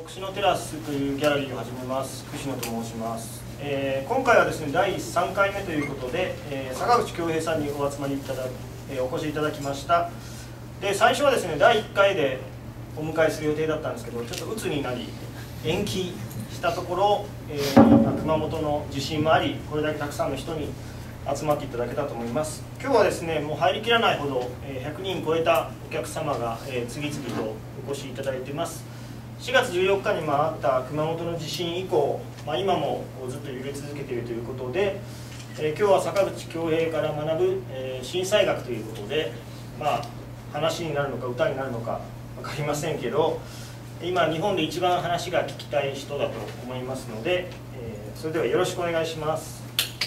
串野テラスというギャラリーを始めます。串野と申します。今回はですね、第3回目ということで、坂口恭平さんにお集まりいただお越しいただきました。で、最初はですね、第1回でお迎えする予定だったんですけど、ちょっと鬱になり延期したところ、熊本の地震もあり、これだけたくさんの人に集まっていただけたと思います。今日はですね、もう入りきらないほど100人超えたお客様が次々とお越しいただいています。4月14日にあった熊本の地震以降、今もずっと揺れ続けているということで、今日は坂口恭平から学ぶ震災学ということで、話になるのか歌になるのか分かりませんけど、今日本で一番話が聞きたい人だと思いますので、それではよろしくお願いします。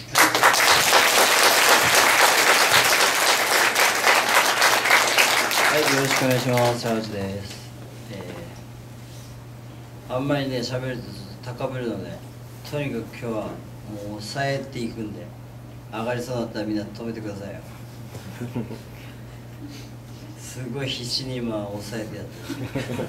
はい、よろしくお願いします。坂口です。あんまりね、喋ると高ぶるので、とにかく今日はもう抑えていくんで、上がりそうだったらみんな止めてくださいよ。すごい必死に今抑えてやってる。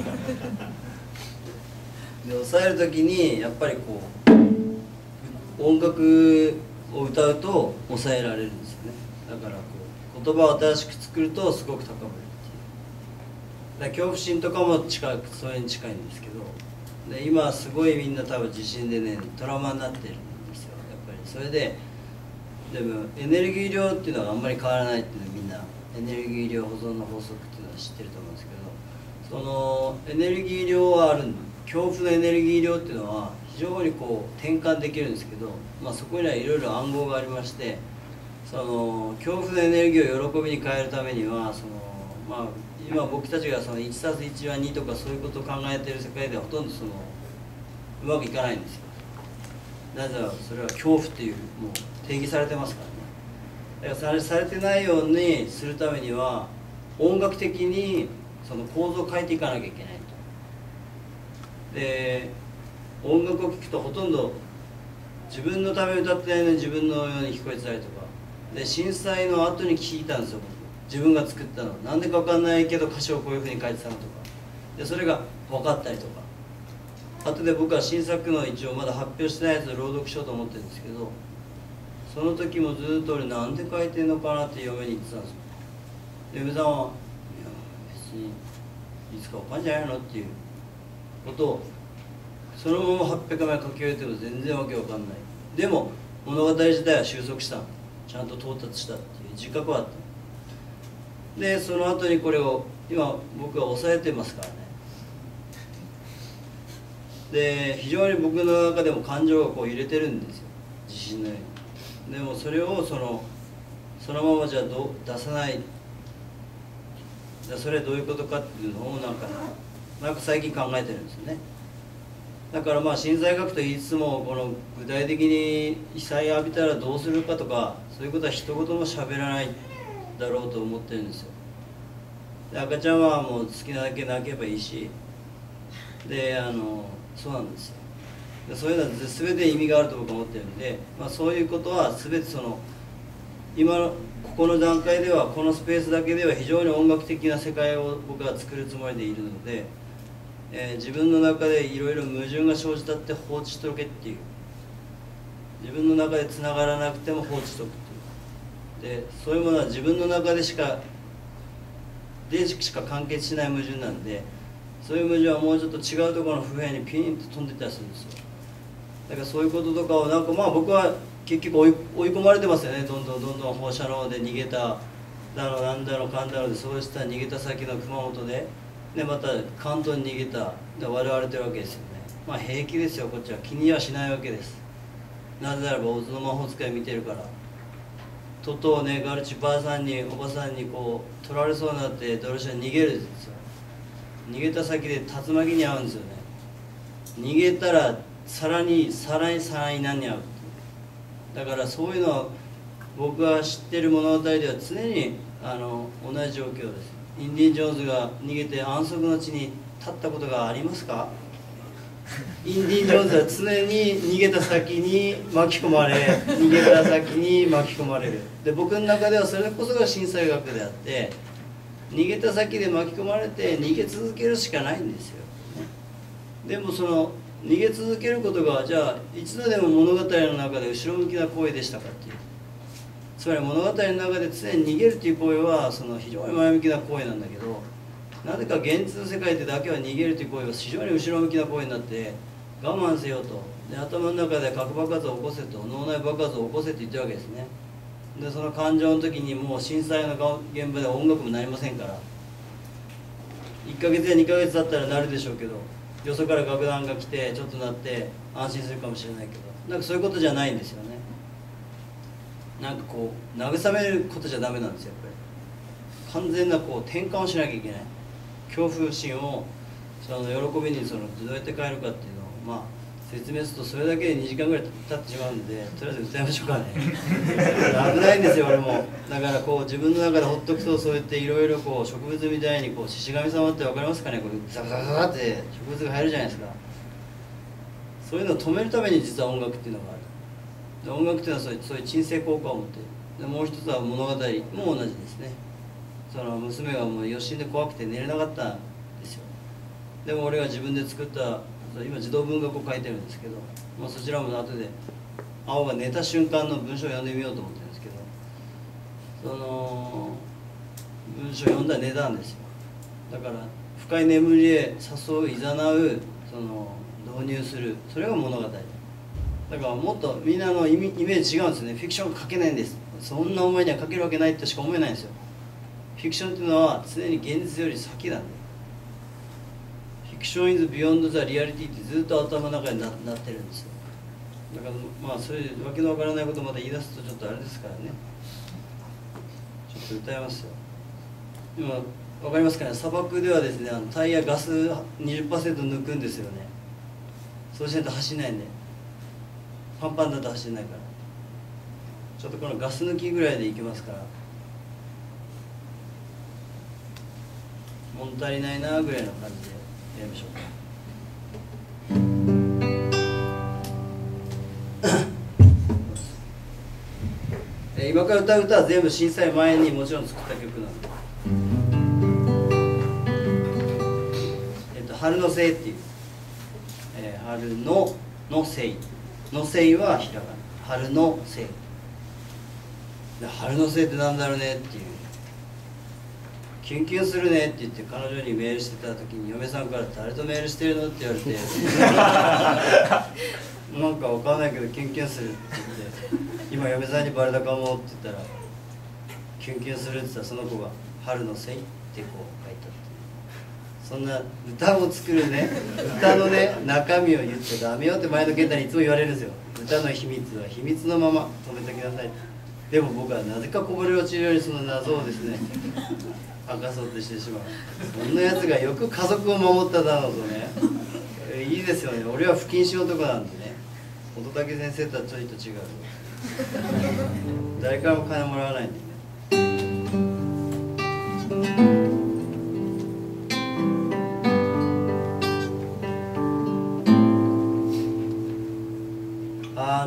で、抑える時にやっぱりこう音楽を歌うと抑えられるんですよね。だからこう言葉を新しく作るとすごく高ぶる。だ恐怖心とかもそれに近いんですけど、で今すごいみんな多分地震でねトラウマになってるんですよ、やっぱり。それでもエネルギー量っていうのはあんまり変わらないっていうのはみんなエネルギー量保存の法則っていうのは知ってると思うんですけど、そのエネルギー量はある恐怖のエネルギー量っていうのは非常にこう転換できるんですけど、そこにはいろいろ暗号がありまして、その恐怖のエネルギーを喜びに変えるためには今僕たちがその 1+1 は2とかそういうことを考えている世界ではほとんどうまくいかないんですよ。なぜならそれは恐怖っていうもう定義されてますからね。だからされてないようにするためには音楽的にその構造を変えていかなきゃいけないと。で音楽を聴くとほとんど自分のために歌ってないのに自分のように聞こえてたりとかで、震災の後に聞いたんですよ、僕。自分が作ったのなんでか分かんないけど歌詞をこういうふうに書いてたのとかで、それが分かったりとか、後で僕は新作の一応まだ発表してないやつを朗読しようと思ってるんですけど、その時もずっと俺なんで書いてんのかなって嫁に言ってたんですよ。で嫁さんは「いや別にいつか分かんじゃないの?」っていうことをそのまま800枚書き終えても全然わけわかんない。でも物語自体は収束した、ちゃんと到達したっていう自覚はあった。でその後にこれを今僕は抑えてますからね。で非常に僕の中でも感情がこう揺れてるんですよ、地震のように。でもそれをそのままじゃ出さない、じゃあそれはどういうことかっていうのをなんか最近考えてるんですよね。だから震災学と言いつつも、この具体的に被災浴びたらどうするかとかそういうことは一言も喋らないだろうと思ってるんですよ。で赤ちゃんはもう好きなだけ泣けばいいし、でそうなんですよ。でそういうのは全て意味があると僕は思ってるんで、そういうことは全て今のここの段階ではこのスペースだけでは非常に音楽的な世界を僕は作るつもりでいるので、自分の中でいろいろ矛盾が生じたって放置しとけっていう、自分の中でつながらなくても放置しとくっていう。でそういうものは自分の中でしか完結しない矛盾なんで、そういう矛盾はもうちょっと違うところの不平にピンと飛んでったりするんですよ。だからそういうこととかを僕は結局追い込まれてますよね。どんどん放射能で逃げただのなんだのかんだので、そうした逃げた先の熊本でまた関東に逃げた笑われてるわけですよね。平気ですよ、こっちは気にはしないわけです。なぜならばオズの魔法使い見てるから。トトをガルチばあさんにおばさんにこう取られそうになってドロシャ逃げるんですよ。逃げた先で竜巻に遭うんですよね。逃げたらさらに何に遭う。だからそういうのは僕が知ってる物語では常に同じ状況です。インディ・ジョーンズが逃げて安息の地に立ったことがありますか？インディ・ジョーンズは常に逃げた先に巻き込まれ、逃げた先に巻き込まれる。で僕の中ではそれこそが震災学であって、逃げた先で巻き込まれて逃げ続けるしかないんですよ。 でもその逃げ続けることがじゃあ一度でも物語の中で後ろ向きな行為でしたかっていう、つまり物語の中で常に逃げるっていう行為はその非常に前向きな行為なんだけど、なぜか現実の世界でだけは逃げるという行為は非常に後ろ向きな行為になって我慢せよと、で頭の中で核爆発を起こせと、脳内爆発を起こせって言ってるわけですね。でその感情の時にもう震災の現場では音楽もなりませんから、1ヶ月や2ヶ月だったらなるでしょうけど、よそから楽団が来てちょっとなって安心するかもしれないけど、なんかそういうことじゃないんですよね。なんかこう慰めることじゃダメなんですよ。やっぱり完全なこう転換をしなきゃいけない。恐怖心をその喜びにどうやって変えるかっていうのを説明するとそれだけで2時間ぐらい経ってしまうんで、とりあえず歌いましょうかね。危ないんですよ俺も。だからこう自分の中でほっとくと、そうやっていろいろこう植物みたいにこう獅子神様って分かりますかね、これザザザザって植物が入るじゃないですか。そういうのを止めるために実は音楽っていうのがある。で音楽っていうのはそういう鎮静効果を持っている。でもう一つは物語も同じですね。その娘がもう余震で怖くて寝れなかったんですよ。でも俺が自分で作った今児童文学を書いてるんですけど、そちらも後で青が寝た瞬間の文章を読んでみようと思ってるんですけど、その文章を読んだら寝たんですよ。だから深い眠りへ誘う、いざなう、導入する、それが物語だからもっとみんなのイメージ違うんですね。フィクション書けないんです、そんな思いには書けるわけないとしか思えないんですよ。フィクションっていうのは常に現実より先なんで、フィクション is beyond the reality ってずっと頭の中になってるんですよ。だからそういうわけのわからないことをまた言い出すとちょっとあれですからね。ちょっと歌いますよ。今わかりますかね、砂漠ではですね、タイヤガス 20% 抜くんですよね。そうしないと走れないんで、パンパンだと走れないから、ちょっとこのガス抜きぐらいでいきますから、物足りないなぐらいの感じでやりましょうか。今から歌う歌は全部震災前にもちろん作った曲なんで、春のせいっていう、春のせいのせいはひらがな、春のせいで、春のせいってなんだろうねっていう、キュンキュンするねって言って彼女にメールしてた時に嫁さんから「誰とメールしてるの?」って言われてなんかわかんないけどキュンキュンするって言って、今嫁さんにバレたかもって言ったらキュンキュンするって言ったら、その子が「春のせい」ってこう書いてあって、そんな歌を作るね、歌のね中身を言っちゃダメよって前の健太にいつも言われるんですよ。歌の秘密は秘密のまま止めてきなさい。でも僕はなぜかこぼれ落ちるようにその謎をですね明かそうとしてしまう。そんなやつがよく家族を守っただろうとね。いいですよね。俺は不謹慎男なんでね、乙武先生とはちょいと違う。誰からも金もらわないんでね。あ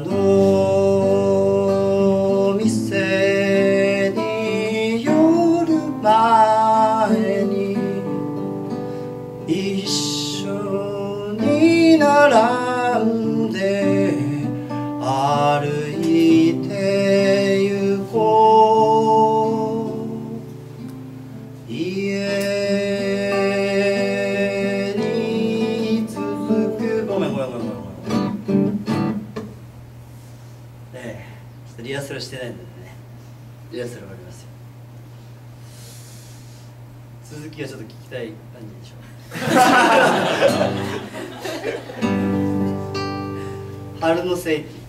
の店に寄る前に一緒に並んで歩いてゆこう、家に続く、ごめんリハーサルしてないんだよね。リハーサル終わりますよ。続きはちょっと聞きたい感じでしょう。春のせいっていう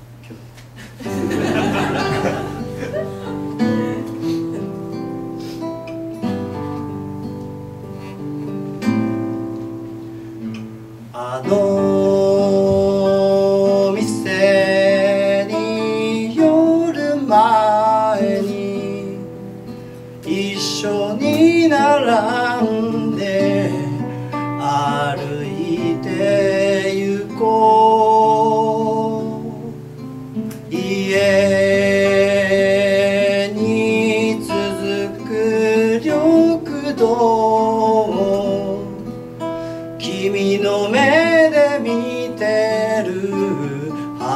曲。あの店に寄る前に一緒に並んで歩いてゆこう、家に続く緑道、君の目で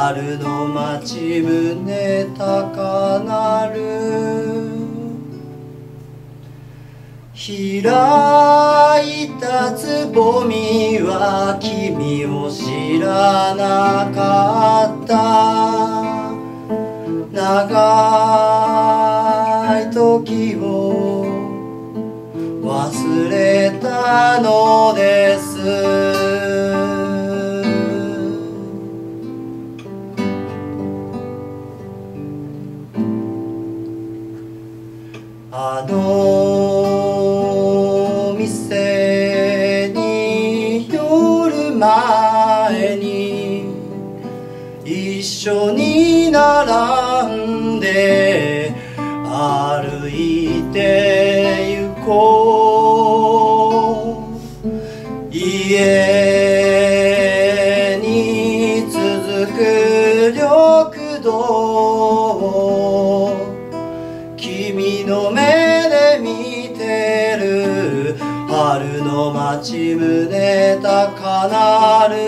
春の町胸高鳴る開いたつぼみは君を知らなかった長い時を忘れたのですあの店に寄る前に一緒に並んで歩いて行こう家に続く緑道君の目で見てる春の街胸高鳴る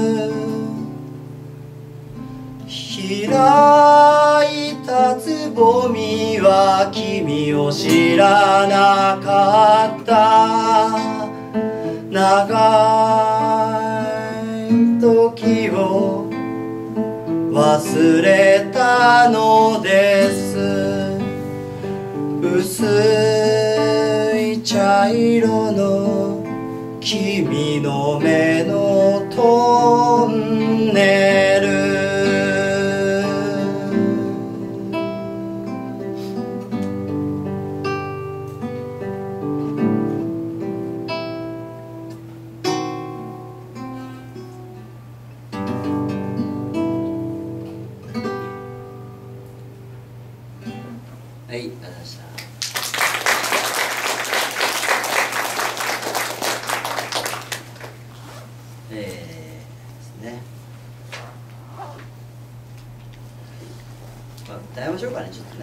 開いたつぼみは君を知らなかった長い時を忘れたのです薄い茶色の君の目のトンネルはい、ありがとうございました。ですね。まあ、歌いましょうかね、ちょっとね。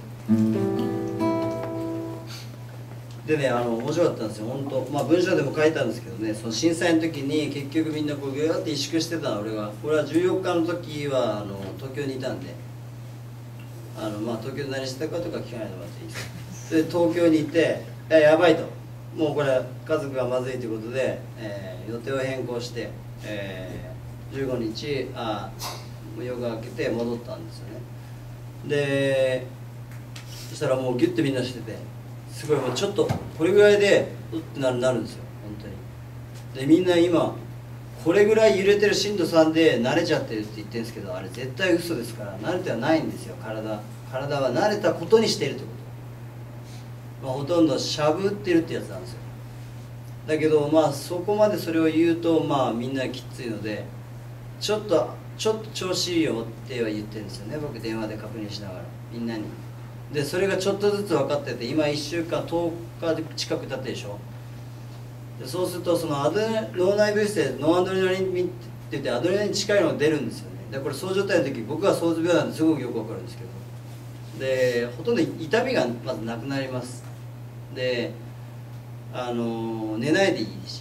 でね、面白かったんですよ、本当。まあ、文章でも書いたんですけどね、その震災の時に結局みんなこうギューって萎縮してたの、俺は14日の時は東京にいたんで。まあ、東京で何してたかとか聞かないでもらっていいですか。で東京に行ってやばいともうこれ家族がまずいということで、予定を変更して、15日夜が明けて戻ったんですよね。でそしたらもうギュッてみんなしててすごいもうちょっとこれぐらいでうってなるんですよ本当に。でみんな今これぐらい揺れてる震度3で慣れちゃってるって言ってるんですけどあれ絶対嘘ですから慣れてはないんですよ。体は慣れたことにしているってこと、まあ、ほとんどしゃぶってるってやつなんですよ。だけどまあそこまでそれを言うとまあみんなきついのでちょっと調子いいよっては言ってるんですよね僕電話で確認しながらみんなに。でそれがちょっとずつ分かってて今1週間10日近く経ってるでしょ。でそうするとその脳内物質でノンアドレナリンって言ってアドレナリンに近いのが出るんですよね。でこれそう状態の時僕は想像病なんですごくよく分かるんですけどでほとんど痛みがまずなくなります。で寝ないでいいし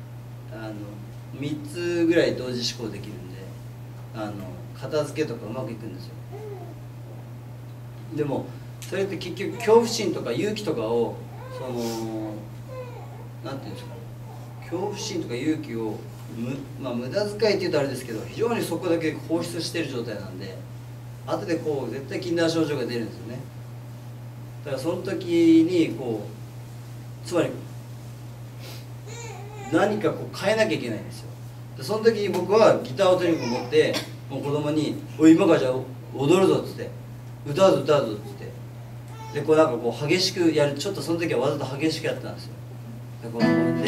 3つぐらい同時思考できるんで片付けとかうまくいくんですよ。でもそれって結局恐怖心とか勇気とかをなんていうんですか恐怖心とか勇気をまあ、無駄遣いって言うとあれですけど非常にそこだけ放出している状態なんで後でこう絶対禁断症状が出るんですよね。だからその時にこうつまり何かこう変えなきゃいけないんですよ。でその時に僕はギターをとにかく持ってもう子供に「おい今からじゃあ踊るぞ」っつって「歌うぞ歌うぞ」っつってでこうなんかこう激しくやるちょっとその時はわざと激しくやってたんですよ。でこう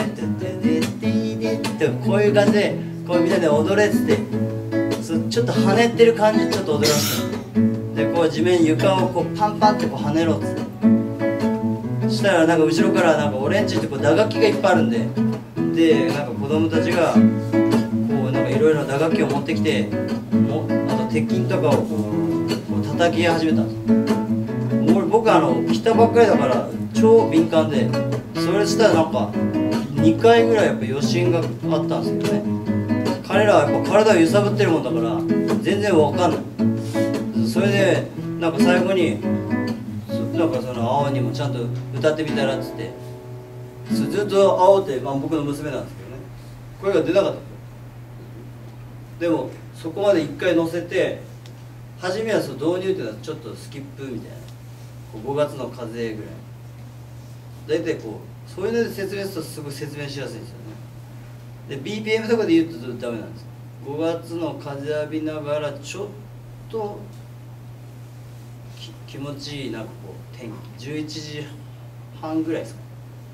こういう感じでこうみんなで踊れっつってちょっと跳ねてる感じでちょっと踊らせてでこう地面床をこうパンパンってこう跳ねろっつってそしたらなんか後ろからなんかオレンジってこう打楽器がいっぱいあるんでなんか子供たちがこうなんかいろいろ打楽器を持ってきてあと鉄筋とかをこう叩き始めたんですよ。僕来たばっかりだから超敏感でそれしたらなんか2回ぐらいやっぱ余震があったんですけどね彼らはやっぱ体を揺さぶってるもんだから全然わかんない。それでなんか最後になんかその青にもちゃんと歌ってみたらっつって、ずっと青って、まあ、僕の娘なんですけどね、声が出なかった。でもそこまで一回乗せて、初めはその導入っていうのはちょっとスキップみたいな、こう5月の風ぐらい、大体こうそういうので説明するとすごい説明しやすいんですよね。で BPM とかで言うとダメなんです。5月の風浴びながらちょっと気持ちいい、なんかこう天気11時半ぐらいですか、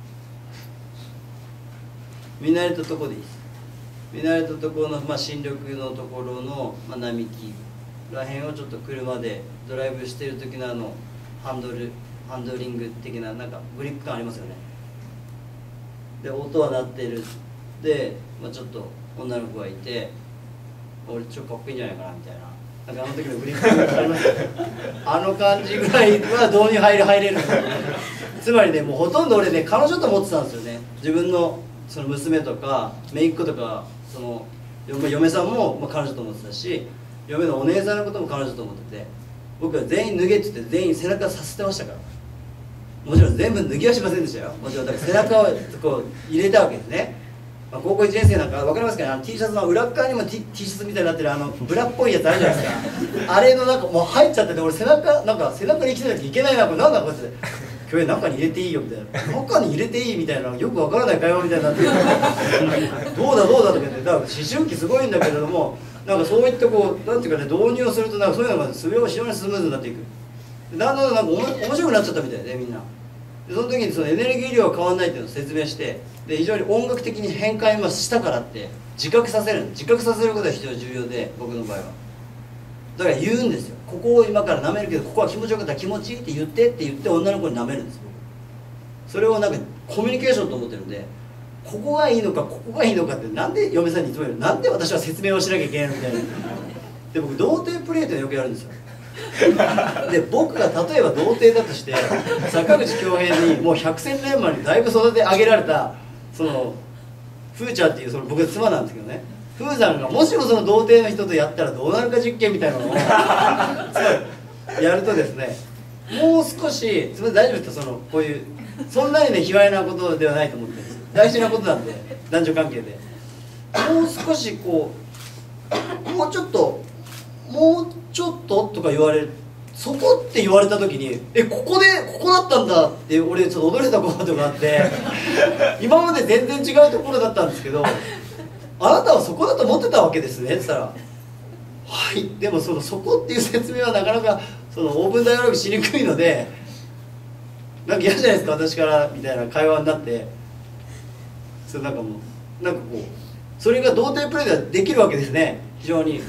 見慣れたところでいいです。見慣れたところの、まあ、新緑のところの、まあ、並木らへんをちょっと車でドライブしてる時のハンドリング的な、なんかグリップ感ありますよね。で音は鳴ってる。で、まあ、ちょっと女の子がいて、俺ちょっとかっこいいんじゃないかなみたいな、なんかあの時のグリップ感ありますよね。あの感じぐらいは導入入れるんですよね。つまりね、もうほとんど俺ね、彼女と思ってたんですよね。自分のその娘とか姪っ子とか、その嫁さんもまあ彼女と思ってたし、嫁のお姉さんのことも彼女と思ってて、僕は全員脱げって言って全員背中させてましたから。もちろん全部脱ぎはしませんでしたよ。もちろんだから背中をこう入れたわけですね。まあ、高校1年生なんか分かりますかね、T シャツの裏側にも T シャツみたいになってるブラっぽいやつあるじゃないですか。あれのなんかもう入っちゃってて、俺背中に着てなきゃいけないな、これなんだこいつ、今日中に入れていいよみたいな、中に入れていいみたいな、よくわからない会話みたいになってどうだとか言って、だから思春期すごいんだけれども、なんかそういったこうなんていうかね、導入をするとなんかそういうのが非常にスムーズになっていく。だんだんなんか面白くなっちゃったみたいで、みんな。でその時にそのエネルギー量は変わらないっていうのを説明して、で非常に音楽的に変換をしたからって自覚させることが非常に重要で、僕の場合はだから言うんですよ。ここを今から舐めるけど、ここは気持ちよかったら気持ちいいって言って女の子に舐めるんですよ。それをなんかコミュニケーションと思ってるんで、ここがいいのかここがいいのかって、なんで嫁さんにいつも言うの、なんで私は説明をしなきゃいけないのみたいな。で僕童貞プレイってよくやるんですよ。で僕が例えば童貞だとして、坂口恭平にもう百戦錬磨にだいぶ育て上げられたそのふーちゃんっていうその僕の妻なんですけどね、風山がもしもその童貞の人とやったらどうなるか実験みたいなのをやるとですね、もう少しすみません大丈夫ですか、こういうそんなにね卑猥なことではないと思ってるんです。大事なことなんで、男女関係でもう少しこうもうちょっととか言われる、そこって言われた時にここだったんだって俺ちょっと踊れたことがあって、今まで全然違うところだったんですけど、あなたはそこだと思ってたわけですねって言ったら、はい、でもそこっていう説明はなかなかオープンダイアログしにくいので、なんか嫌じゃないですか私からみたいな会話になって、なんかこうそれが童貞プレイではできるわけですね、非常に。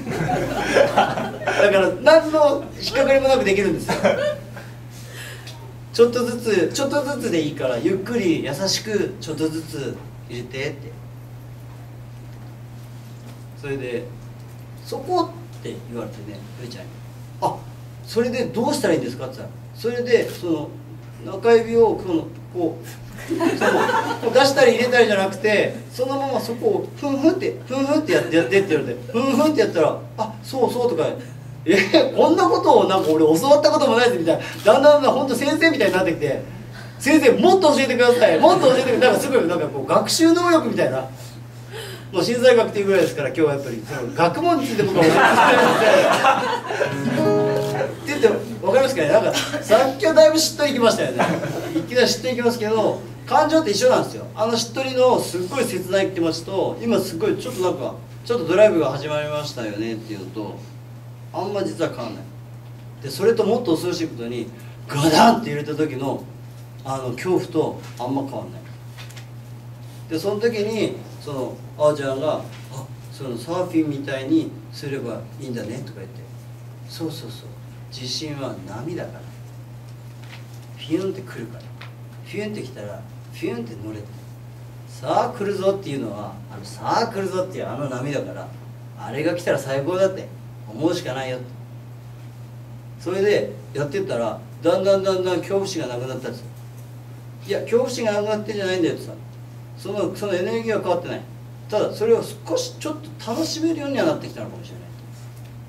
だから何の引っかかりもなくできるんですよ。ちょっとずつでいいからゆっくり優しくちょっとずつ入れてって。それでそこって言われてね、ふーちゃんに「あ、それでどうしたらいいんですか?」って言ったら、それで中指をこう出したり入れたりじゃなくて、そのままそこをふんふんってやってって言われて、ふんふんってやったら「あ、そうそう」とか「こんなことをなんか俺教わったこともないです」みたいな、だんだん本当先生みたいになってきて「先生もっと教えてください、もっと教えてください」なんかすごいなんかこう学習能力みたいな、もう心臓学っていうぐらいですから、今日はやっぱり学問について僕は教えてくださいって言って分かりますかね。なんかさっきはだいぶしっとりいきましたよね。いきなりしっとりいきますけど、感情って一緒なんですよ。しっとりのすっごい切ない気持ちと、今すごいちょっとドライブが始まりましたよねっていうのとあんま実は変わんない。でそれともっと恐ろしいことに、ガダンって入れた時の恐怖とあんま変わんない。でその時にあーちゃんが「サーフィンみたいにすればいいんだね」とか言って、そうそうそう、地震は波だから、フィュンって来るから、フィュンって来たらフィュンって乗れて、さあ来るぞっていうのはさあ来るぞっていう波だから、あれが来たら最高だって思うしかないよって。それでやってったらだんだん恐怖心がなくなったんですよ。いや恐怖心がなくなってんじゃないんだよってさ、そのエネルギーは変わってない。ただそれを少しちょっと楽しめるようにはなってきたのかもしれない。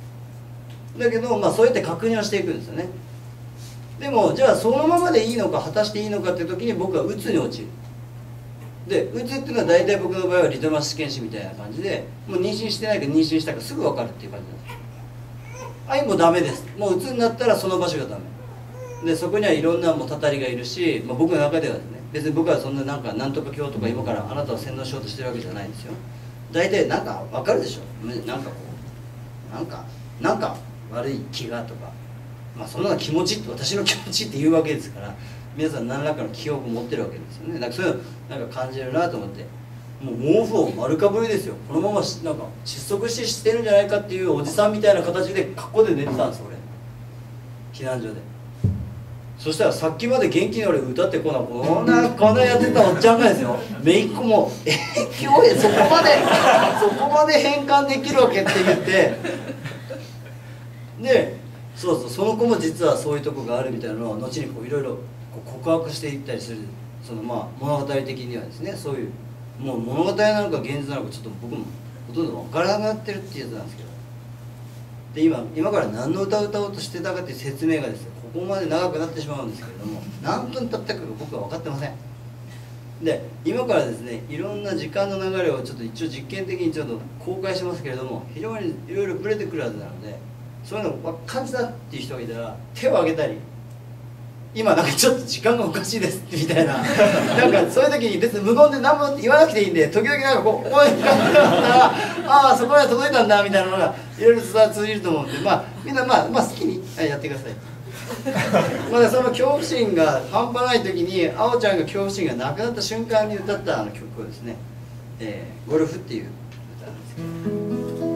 だけど、まあ、そうやって確認はしていくんですよね。でもじゃあそのままでいいのか果たしていいのかっていう時に僕はうつに陥る。でうつっていうのは大体僕の場合はリトマス試験紙みたいな感じで、もう妊娠してないか妊娠したかすぐ分かるっていう感じなんです。はい、もうダメです、もううつになったらその場所がダメで、そこにはいろんなもうたたりがいるし、まあ、僕の中ではですね、別に僕はそんななんとか今日とか今からあなたを洗脳しようとしてるわけじゃないんですよ。大体なんか分かるでしょ、なんかこうなんか悪い気がとか、まあそんなの気持ちって私の気持ちって言うわけですから、皆さん何らかの記憶を持ってるわけですよね。なんかそういうのなんか感じるなと思って、もう毛布を丸かぶりですよ。このままなんか窒息死してるんじゃないかっていうおじさんみたいな形で格好で寝てたんです俺、避難所で。そしたらさっきまで元気に俺歌ってこんなやってたおっちゃんがですよ、姪っ子も「今日そこまで変換できるわけ?」って言って、でそうその子も実はそういうとこがあるみたいなのは後にこういろいろ告白していったりする、そのまあ物語的にはですね、そういうもう物語なのか現実なのかちょっと僕もほとんど分からなくなってるっていうやつなんですけど、で今から何の歌を歌おうとしてたかっていう説明がですよ、ここまで長くなってしまうんですけれども、何分経ったか僕は分かってません。で今からですね、いろんな時間の流れをちょっと一応実験的にちょっと公開しますけれども、非常にいろいろブレてくるはずなので、そういうの感じたっていう人がいたら手を挙げたり、今なんかちょっと時間がおかしいですみたいななんかそういう時に別に無言で何も言わなくていいんで、時々なんかこういう感じだったらああそこまで届いたんだみたいなのがいろいろ通じると思うんで、まあみんなまあ好きに、はい、やってくださいまだその恐怖心が半端ない時に、あおちゃんが恐怖心がなくなった瞬間に歌った曲をですね、ゴルフっていう歌なんですけど、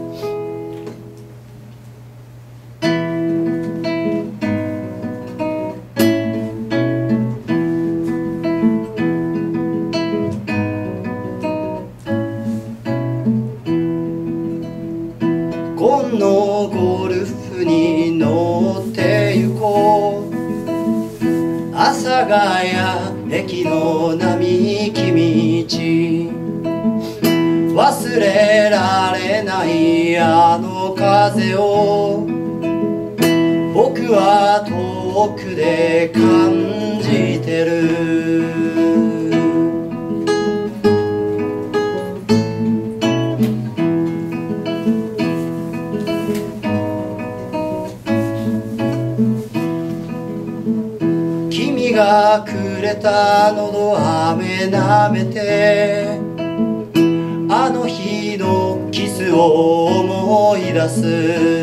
今のゴルフに乗って行こう、阿佐ヶ谷駅の並木道、忘れられないあの風を僕は遠くで感じてる。君がくれた喉飴舐めて、あの日のキスを思い出す。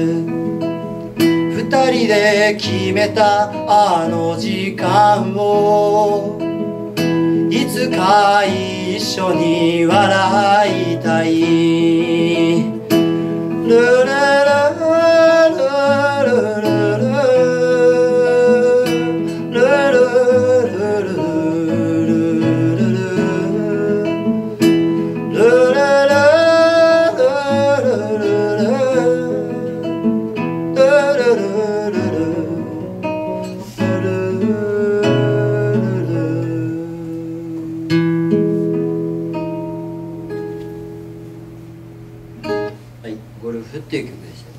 二人で決めたあの時間をいつか一緒に笑いたい。ルルルルルルゴルフっていう曲でした。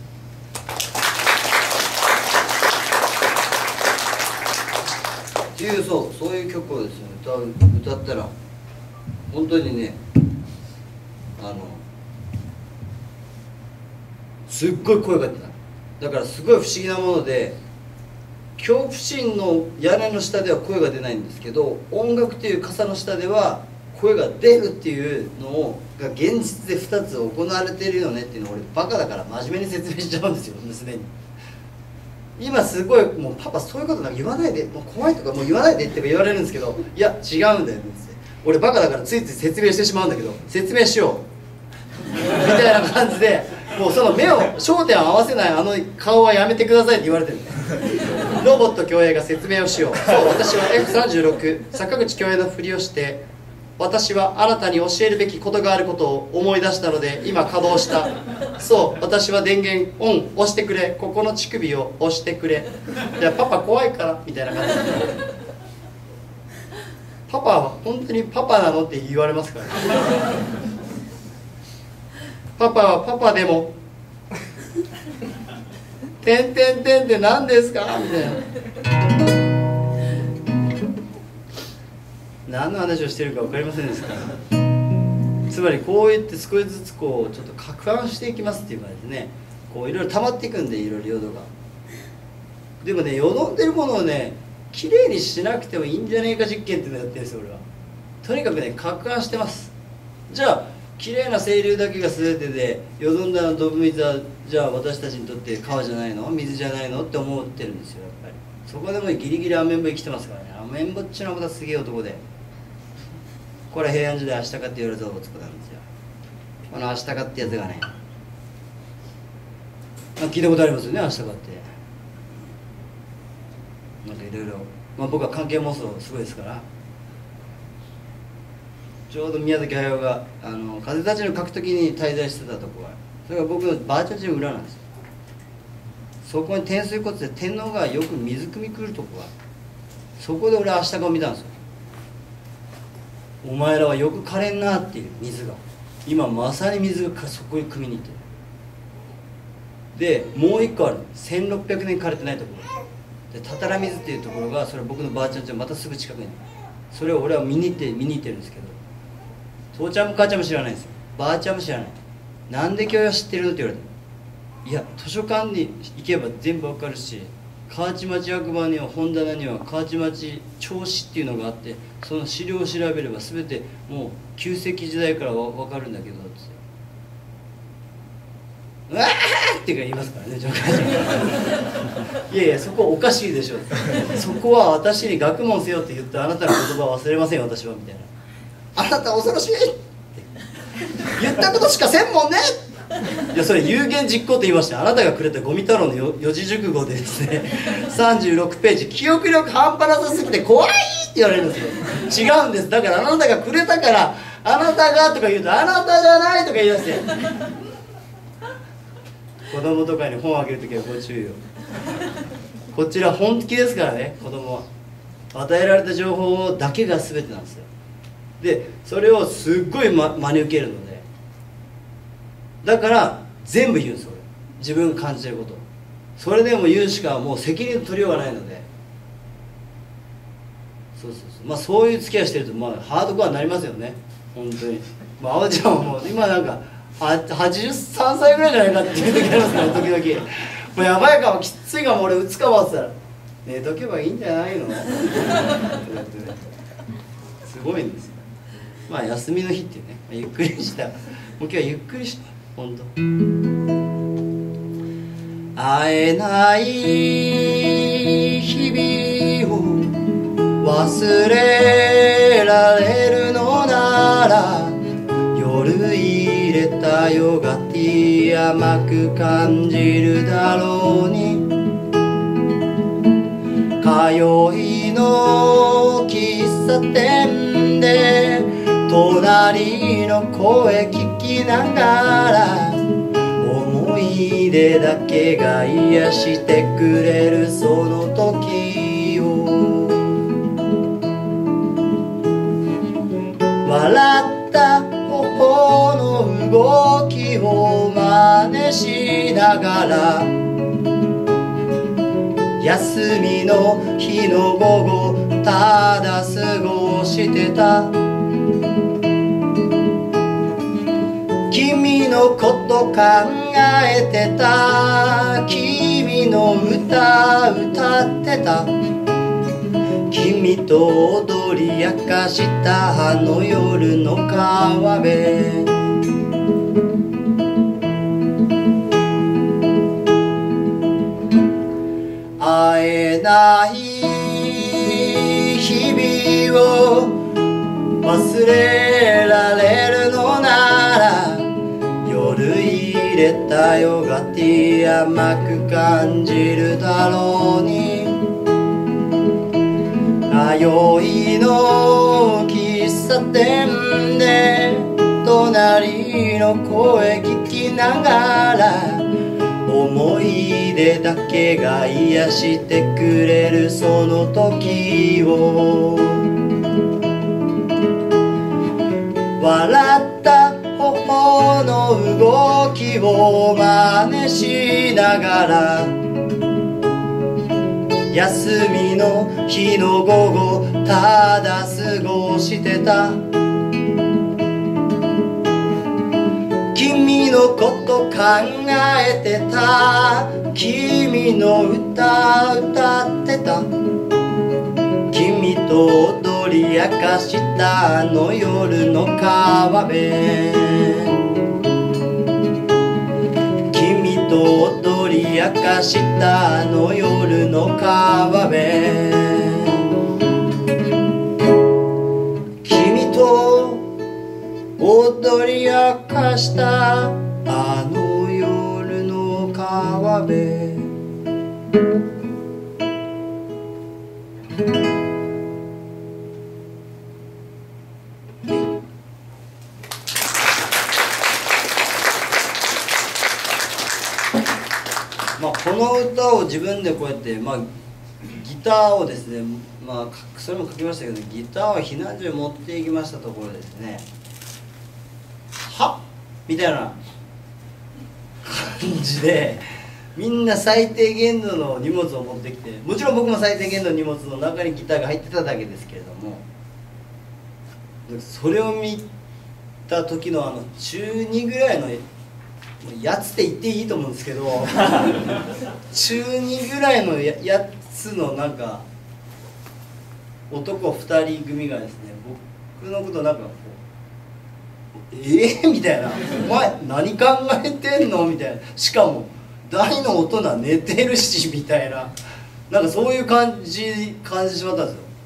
っていうそういう曲をですね歌ったら本当にね、すっごい声が出た。だからすごい不思議なもので、恐怖心の屋根の下では声が出ないんですけど、音楽っていう傘の下では声が出るっていうのが現実で2つ行われているよねっていうのを俺バカだから真面目に説明しちゃうんですよ、もうすでに。今すごいもうパパそういうことなんか言わないで、もう怖いとかもう言わないでって言われるんですけど、いや違うんだよって。俺バカだからついつい説明してしまうんだけど、説明しようみたいな感じで、もうその目を焦点を合わせないあの顔はやめてくださいって言われてる。ロボット恭平が説明をしよう。そう、私は F36 坂口恭平のふりをして、私はあなたに教えるべきことがあることを思い出したので今稼働した。そう、私は電源オン押してくれ、ここの乳首を押してくれ。いやパパ怖いからみたいな感じで、パパは本当にパパなのって言われますから、ね、パパはパパでもってんてんてんって何ですかみたいな。何の話をしてるか分かりませんですから。つまりこう言って少しずつこうちょっと攪拌していきますっていう感じでね、こういろいろ溜まっていくんで、いろいろヨドが。でもね、よどんでるものをねきれいにしなくてもいいんじゃねえか実験っていうのをやってるんですよ俺は。とにかくね攪拌してます。じゃあきれいな清流だけが全てで、よどんだドブ水はじゃあ私たちにとって川じゃないの、水じゃないのって思ってるんですよ。やっぱりそこでもギリギリアメンボ生きてますからね。アメンボっちのまたすげえ男で、これ平安時代アシタカって言われた男なんですよ。このアシタカってやつがね、聞いたことありますよね、アシタカって。なんかいろいろ、僕は関係妄想すごいですから。ちょうど宮崎駿が風立ちぬ書くときに滞在してたとこが、それが僕のばあちゃんちの裏なんですよ。そこに天水骨で天皇がよく水汲み来るとこが、そこで俺はアシタカを見たんですよ。お前らはよく枯れんなっていう、水が今まさに水がそこに汲みに行ってる。でもう一個ある、1600年枯れてないところで、たたら水っていうところが、それは僕のばあちゃんちのまたすぐ近くに、それを俺は見に行ってるんですけど、父ちゃんも母ちゃんも知らないんですよ。ばあちゃんも知らない。なんで教養知ってるのって言われた。いや図書館に行けば全部わかるし、河内町役場には本棚には河内町町史っていうのがあって、その資料を調べれば全てもう旧石器時代からわかるんだけどって、うわーって言いますからね、いやいやそこおかしいでしょそこは私に学問せよって言ったあなたの言葉は忘れませんよ私はみたいな。あなた恐ろしいって言ったことしかせんもんね。いやそれ有言実行って言いました。あなたがくれたゴミ太郎の四字熟語でですね36ページ、記憶力半端なさすぎて怖いって言われるんですよ。違うんです。だからあなたがくれたからあなたがとか言うと、あなたじゃないとか言い出して、子供とかに本をあげるときはご注意を。こちら本気ですからね。子供は与えられた情報だけが全てなんですよ。でそれをすっごい、真に受けるので、だから全部言うんですよ俺、自分が感じてること。それでも言うしかもう責任の取りようがないので、そういう付き合いしてるとハードコアになりますよね本当に。あおちゃんはもう今なんか83歳ぐらいじゃないかっていう時ありますから時々もうやばいかも、きついかも、俺打つかもって言ったら寝とけばいいんじゃないのすごいんですよ。休みの日っていうね、ゆっくりした、もう今日はゆっくりした本当。会えない日々を忘れられるのなら、夜入れたヨガティー甘く感じるだろうに、通いの喫茶店で隣の声聞きながら、思い出だけが癒してくれるその時を、笑った頬の動きを真似しながら、休みの日の午後ただ過ごしてた。君のこと考えてた、君の歌歌ってた、君と踊り明かしたあの夜の川辺。会えない日々を忘れられるのなら、夜入れたヨガティー甘く感じるだろうに、通いの喫茶店で隣の声聞きながら、思い出だけが癒してくれるその時を、笑った頬の動きを真似しながら、 休みの日の午後ただ過ごしてた。君のこと考えてた。君の歌歌ってた。君と踊り明かしたあの夜の川辺。君と踊り明かしたあの夜の川辺。君と踊り明かしたあの夜の川辺。この歌を自分でこうやって、ギターをですね、それも書きましたけど、ギターを避難所に持っていきましたところですね、はっみたいな感じでみんな最低限度の荷物を持ってきて、もちろん僕も最低限度の荷物の中にギターが入ってただけですけれども、それを見た時の中2ぐらいのやつって言っていいと思うんですけど中2ぐらいのやつのなんか男2人組がですね、僕のことなんかこうみたいな「お前何考えてんの?」みたいな、しかも大の大人寝てるしみたいな、なんかそういう感じしまったんですよ。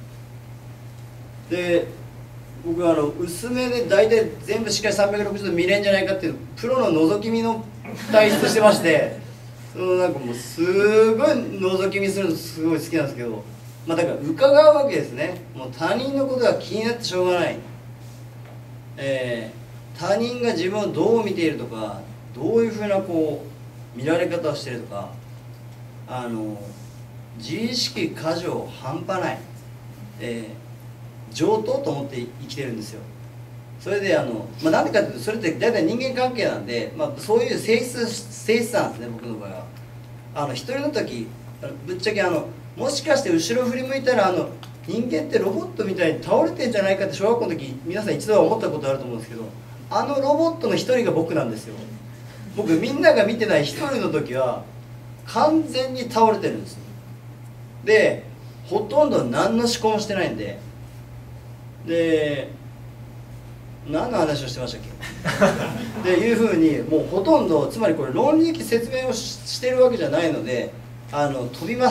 で僕薄めで大体全部しっかり360度見れんじゃないかっていうプロの覗き見の体質してまして、なんかもうすごい覗き見するのすごい好きなんですけど、だから伺うわけですね。もう他人のことが気になってしょうがない、他人が自分をどう見ているとか、どういうふうなこう見られ方をしているとか、自意識過剰半端ない、上等と思って生きてるんですよ。それでなんでかというと、それって大体人間関係なんで、そういう性質なんですね、僕の場合は。一人の時ぶっちゃけもしかして後ろ振り向いたら人間ってロボットみたいに倒れてんじゃないかって小学校の時皆さん一度は思ったことあると思うんですけど、ロボットの一人が僕なんですよ。僕みんなが見てない一人の時は完全に倒れてるんです。でほとんど何の思考もしてないんで、何の話をしてましたっけっていうふうに、もうほとんど、つまりこれ論理的説明をしてるわけじゃないので飛びます。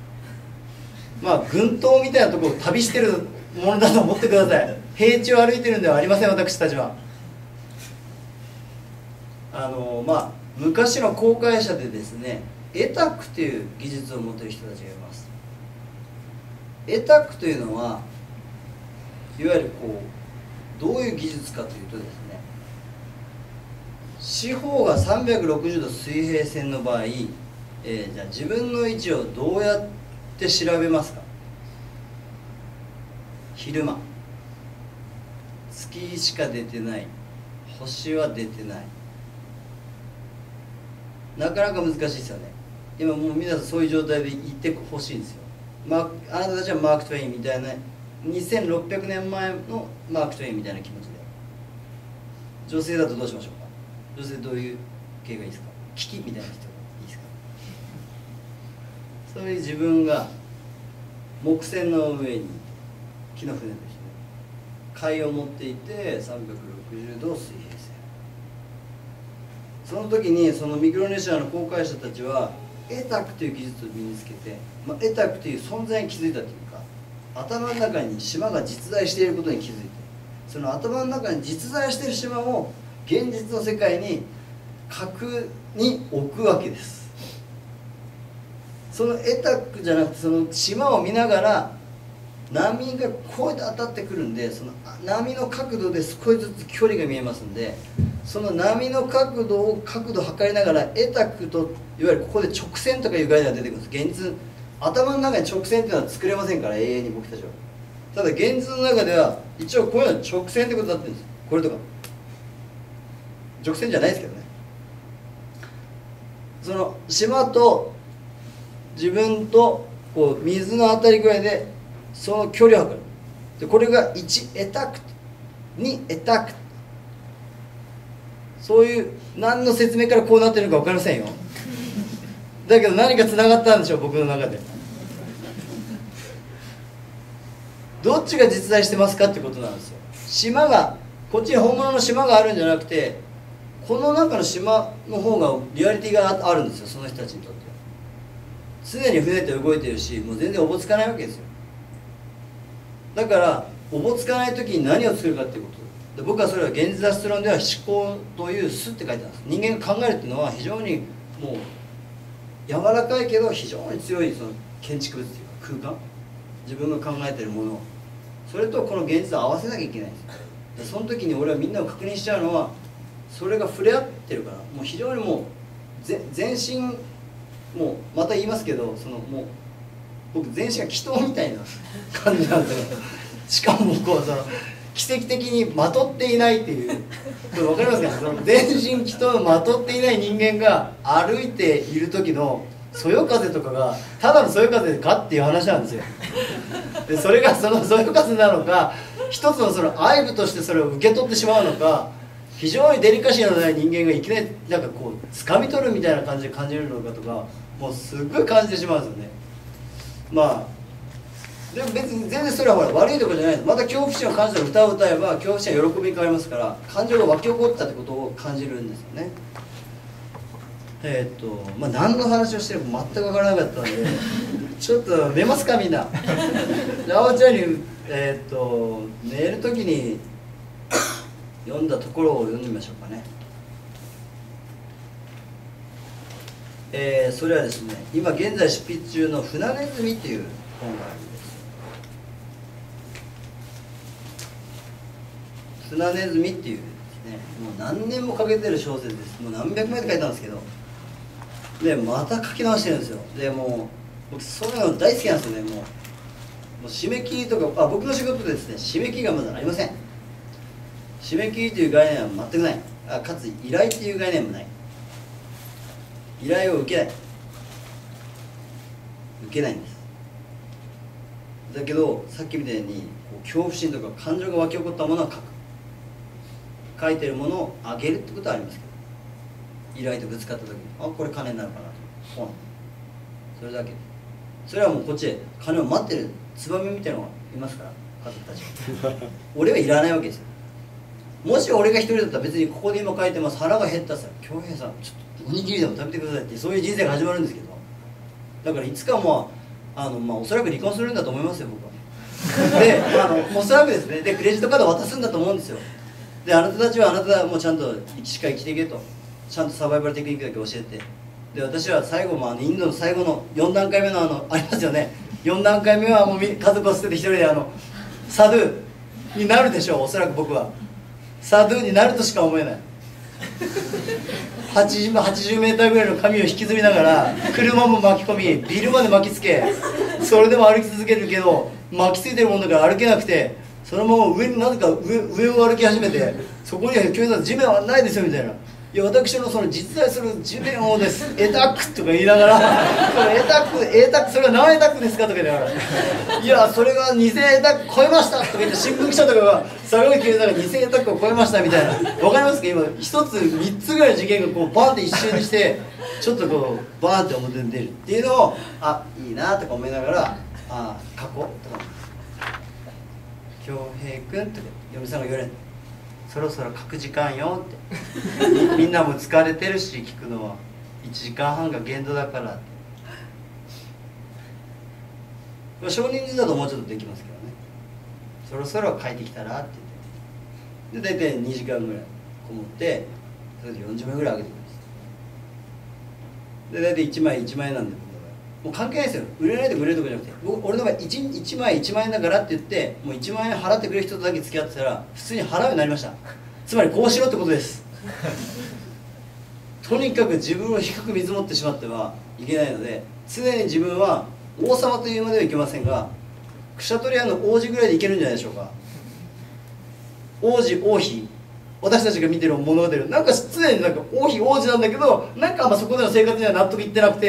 群島みたいなところを旅してるものだと思ってください。平地を歩いてるんではありません、私たちは。昔の航海者でですね、エタクという技術を持っている人たちがいます。エタクというのはいわゆるどういう技術かというとですね、四方が360度水平線の場合、じゃあ自分の位置をどうやって調べますか。昼間、月しか出てない、星は出てない、なかなか難しいですよね。今もう皆さんそういう状態でいてほしいんですよ。あなたたちはマーク・トウェインみたいな2600年前のマーク・トウェインみたいな気持ちで。女性だとどうしましょうか。女性どういう系がいいですか。キキみたいな人がいいですか。そういう自分が木船の上に木の船としてね、貝を持っていて360度水平線。その時にそのミクロネシアの航海者たちはエタクという技術を身につけて、エタクという存在に気づいたというか、頭の中に島が実在していることに気づいて、その頭の中に実在している島を現実の世界に核に置くわけです。そのエタクじゃなくて、その島を見ながら波がこうやって当たってくるんで、その波の角度で少しずつ距離が見えますんで、その波の角度を測りながらエタクといわゆるここで直線とかいう概念が出てくるんです。現実頭の中に直線っていうのは作れませんから、永遠に僕たちは。ただ現実の中では一応こういうのは直線ってことになってるんです。これとか直線じゃないですけどね。その島と自分とこう水の当たり具合でその距離を測る。でこれが1エタクト2エタクト、そういう何の説明からこうなってるのか分かりませんよ。だけど何かつながったんでしょう、僕の中で。どっちが実在してますかってことなんですよ。島がこっちに本物の島があるんじゃなくて、この中の島の方がリアリティがあるんですよ、その人たちにとっては。常に船って動いてるし、もう全然おぼつかないわけですよ。だからおぼつかない時に何を作るかっていうことで、僕はそれは現実アストロンでは思考という「す」って書いてあるんです。人間が考えるっていうのは非常にもう柔らかいけど非常に強いその建築物っていうか空間、自分が考えてるもの、それとこの現実を合わせなきゃいけないんですよ。でその時に俺はみんなを確認しちゃうのは、それが触れ合ってるから、もう非常にもう全身、もうまた言いますけど、そのもう僕全身が祈祷みたいな感じなんですよ。しかもこうその奇跡的にまとっていないっていう、これ分かりますかね、その全身祈祷をまとっていない人間が歩いている時のそよ風とかがただのそよ風かっていう話なんですよ。でそれがそのそよ風なのか、一つのその愛部としてそれを受け取ってしまうのか、非常にデリカシーのない人間がいきなりなんかこう掴み取るみたいな感じで感じるのかとか、もうすっごい感じてしまうんですよね。まあでも別に全然それはほら悪いところじゃないです。また恐怖心を感じたら歌を歌えば恐怖心は喜びに変わりますから、感情が湧き起こったってことを感じるんですよね。まあ何の話をしてるか全く分からなかったのでちょっと寝ますかみんな。じゃああおちゃんに寝る時に読んだところを読んでみましょうかね。それはですね、今現在執筆中の「船ネズミ」っていう本があるんです。船ネズミっていうですね、もう何年もかけてる小説です。もう何百枚って書いたんですけど、でまた書き直してるんですよ。でもう僕そういうの大好きなんですよね。もう締め切りとか、僕の仕事でですね、締め切りがまだありません。締め切りという概念は全くない。かつ依頼っていう概念もない。依頼を受けないんです。だけどさっきみたいにこう恐怖心とか感情が湧き起こったものは書く、書いてるものをあげるってことはありますけど、依頼とぶつかった時にこれ金になるかなと、ポン、それだけ。それはもうこっちで金を待ってるツバメみたいなのがいますから、家族たち俺はいらないわけですよ。もし俺が一人だったら別にここで今書いてます、腹が減ったさ、恭平さんちょっとおにぎりでも食べてくださいって、そういう人生が始まるんですけど、だからいつかもおそらく離婚するんだと思いますよ、僕は。でおそらくですね、でクレジットカード渡すんだと思うんですよ。であなたたちはあなたもうちゃんとしっかり生きていけと、ちゃんとサバイバルテクニックだけ教えて、で私は最後もインドの最後の4段階目のありますよね、4段階目はもう家族を捨てて一人でサドゥになるでしょう。おそらく僕はサドゥになるとしか思えない。80メーターぐらいの紙を引きずりながら車も巻き込み、ビルまで巻きつけ、それでも歩き続けるけど巻きついてるもんだから歩けなくて、そのまま上になぜか上を歩き始めて、そこには急に地面はないですよみたいな。いや私のその実在する地面をですエタックとか言いながらエタックそれは何エタックですかとか言いながら、いやそれが2000エタック超えましたとか言って、新聞記者とかが坂口健太が2000エタックを超えましたみたいな、わかりますか。今一つ3つぐらいの事件がこうバンって一瞬にしてちょっとこうバーンって表に出るっていうのをいいなとか思いながら書こうとか、恭平君って嫁さんが言われる、そろそろ書く時間よってみんなも疲れてるし、聞くのは1時間半が限度だからって。少人数だともうちょっとできますけどね、そろそろ書いてきたらって言って、で大体2時間ぐらいこもって、それで40枚ぐらい上げてくるんです。で大体1枚1万円なんで、もう関係ないですよ、売れないとか売れるとかじゃなくて、俺の場合 1枚1万円だからって言って、もう1万円払ってくれる人とだけ付き合ってたら普通に払うようになりました。つまりこうしろってことです。とにかく自分を低く見積もってしまってはいけないので、常に自分は王様というまではいけませんが、クシャトリアの王子ぐらいでいけるんじゃないでしょうか。王子王妃、私たちが見てる物語、なんか常になんか王妃王子なんだけど、なんかそこでの生活には納得いってなくて、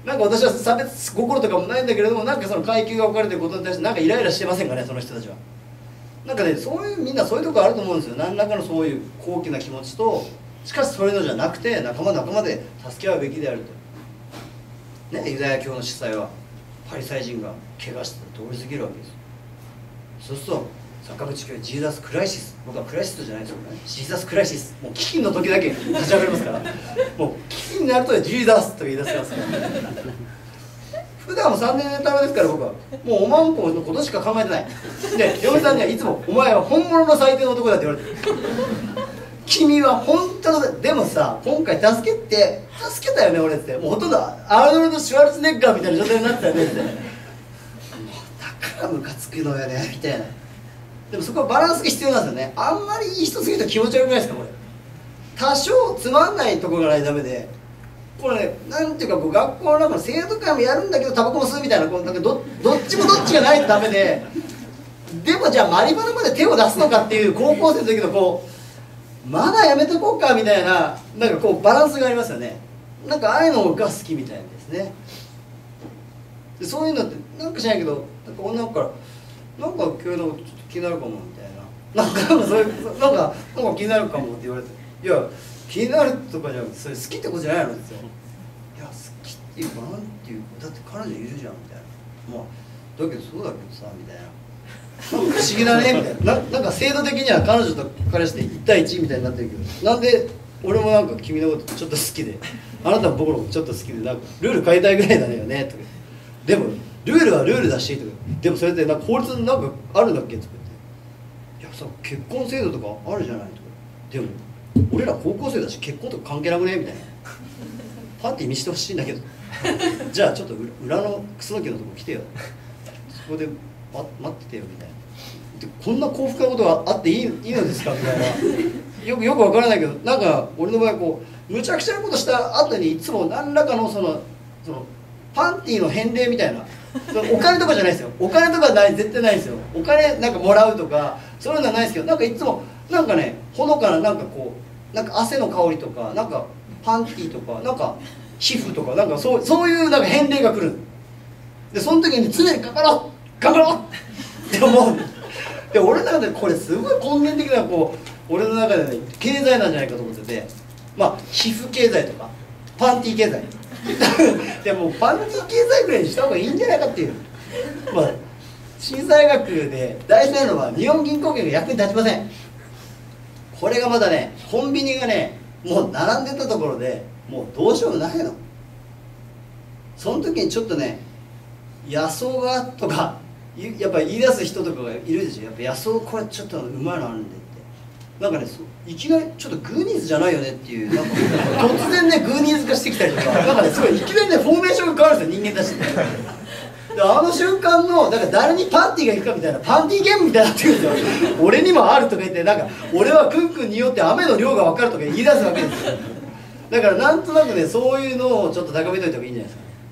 なんか私は差別心とかもないんだけれども、なんかその階級が置かれてることに対してなんかイライラしてませんかね、その人たちは。なんかね、そういうみんなそういうとこあると思うんですよ。何らかのそういう高貴な気持ちと、しかしそういうのじゃなくて仲間で助け合うべきであると。ね、ユダヤ教の司祭はパリサイ人が怪我して通り過ぎるわけですよ。そうすると坂口教会ジーザスクライシス、僕はクライシストじゃないですよね、ジーザスクライシス、もう飢饉の時だけ立ち上がりますからもう飢饉になるとジーザスと言い出しますから普段も3年ネタ目ですから、僕はもうおまんこのことしか考えてない。で嫁さんにはいつも「お前は本物の最低の男だ」って言われてる君は本当の、でもさ今回助けたよね俺って、もうほとんどアーノルド・シュワルツェネッガーみたいな状態になってたよねって、もうだからムカつくのよねみたいな。でもそこはバランスが必要なんですよね。あんまりいい人すぎると気持ち悪くないですかこれ。多少つまんないところがないとダメで、これね、なんていうかこう学校の中の生徒会もやるんだけどタバコも吸うみたいな、こうなんかどっちもどっちがないとダメで、でもじゃあマリバナまで手を出すのかっていう高校生の時のこうまだやめとこうかみたいな、なんかこうバランスがありますよね。なんかああいうのが好きみたいですね。でそういうのってなんかしないけど、なんか女の子からなんか今日のちょっと気になるかもみたいな、なんかそういうなんか気になるかもって言われて、いや気になるとかじゃなくてそれ好きってことじゃないのって言って、いや好きっていうかなんていうか、だって彼女いるじゃんみたいな、まあだけどそうだけどさみたいな、なんか不思議だねみたいな、なんか制度的には彼女と彼氏で1対1みたいになってるけど、なんで俺もなんか君のことちょっと好きで、あなたも僕のことちょっと好きで、なんかルール変えたいぐらいだよねとか、でもルールはルールだしとか、でもそれってなんか法律なんかあるんだっけとか言って、いやさ結婚制度とかあるじゃないとか、でも俺ら高校生だし結婚とか関係なくねみたいな、パーティー見せてほしいんだけどじゃあちょっと裏のクスノキのとこ来てよ、そこで待っててよみたいな、でこんな幸福なことがあっていいのですかみたいなよくわからないけど、なんか俺の場合こうむちゃくちゃなことした後にいつも何らかのそのパンティーの返礼みたいな、お金とかじゃないですよ、お金とかない、絶対ないですよ、お金なんかもらうとかそういうのはないですけど、なんかいつもなんかね、ほのかななんかこうなんか汗の香りとか、なんかパンティーとか、なんか皮膚とか、なんかそういうなんか返礼が来る。でその時に常に頑張ろうって思う。で俺の中でこれすごい根源的なこう俺の中でね経済なんじゃないかと思ってて、まあ皮膚経済とかパンティー経済でもパンティー経済ぐらいにした方がいいんじゃないかっていう、まあ震災学で大事なのは日本銀行券が役に立ちません。これがまだね、コンビニがねもう並んでたところでもうどうしようもないの。その時にちょっとね野草がとかやっぱり言い出す人とかがいるでしょ。やっぱ野草これちょっとうまいのあるんでって、なんかねいきなりちょっとグーニーズじゃないよねっていう、なんか突然ねグーニーズ化してきたりとか、なんかねすごいいきなりねフォーメーションが変わるんですよ人間たちってであの瞬間のだから誰にパンティーが行くかみたいなパンティーゲームみたいになってくるんですよ俺にもあるとか言って、なんか俺はクンクンによって雨の量が分かるとか言い出すわけですよ。だからなんとなくねそういうのをちょっと高めといた方がいいんじゃないですか。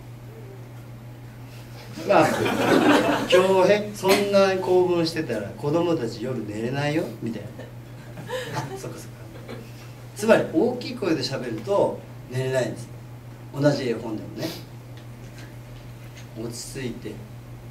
まあ今日そんな興奮してたら子供たち夜寝れないよみたいなそっかそっか、つまり大きい声で喋ると寝れないんですよ。同じ絵本でもね、落ち着いて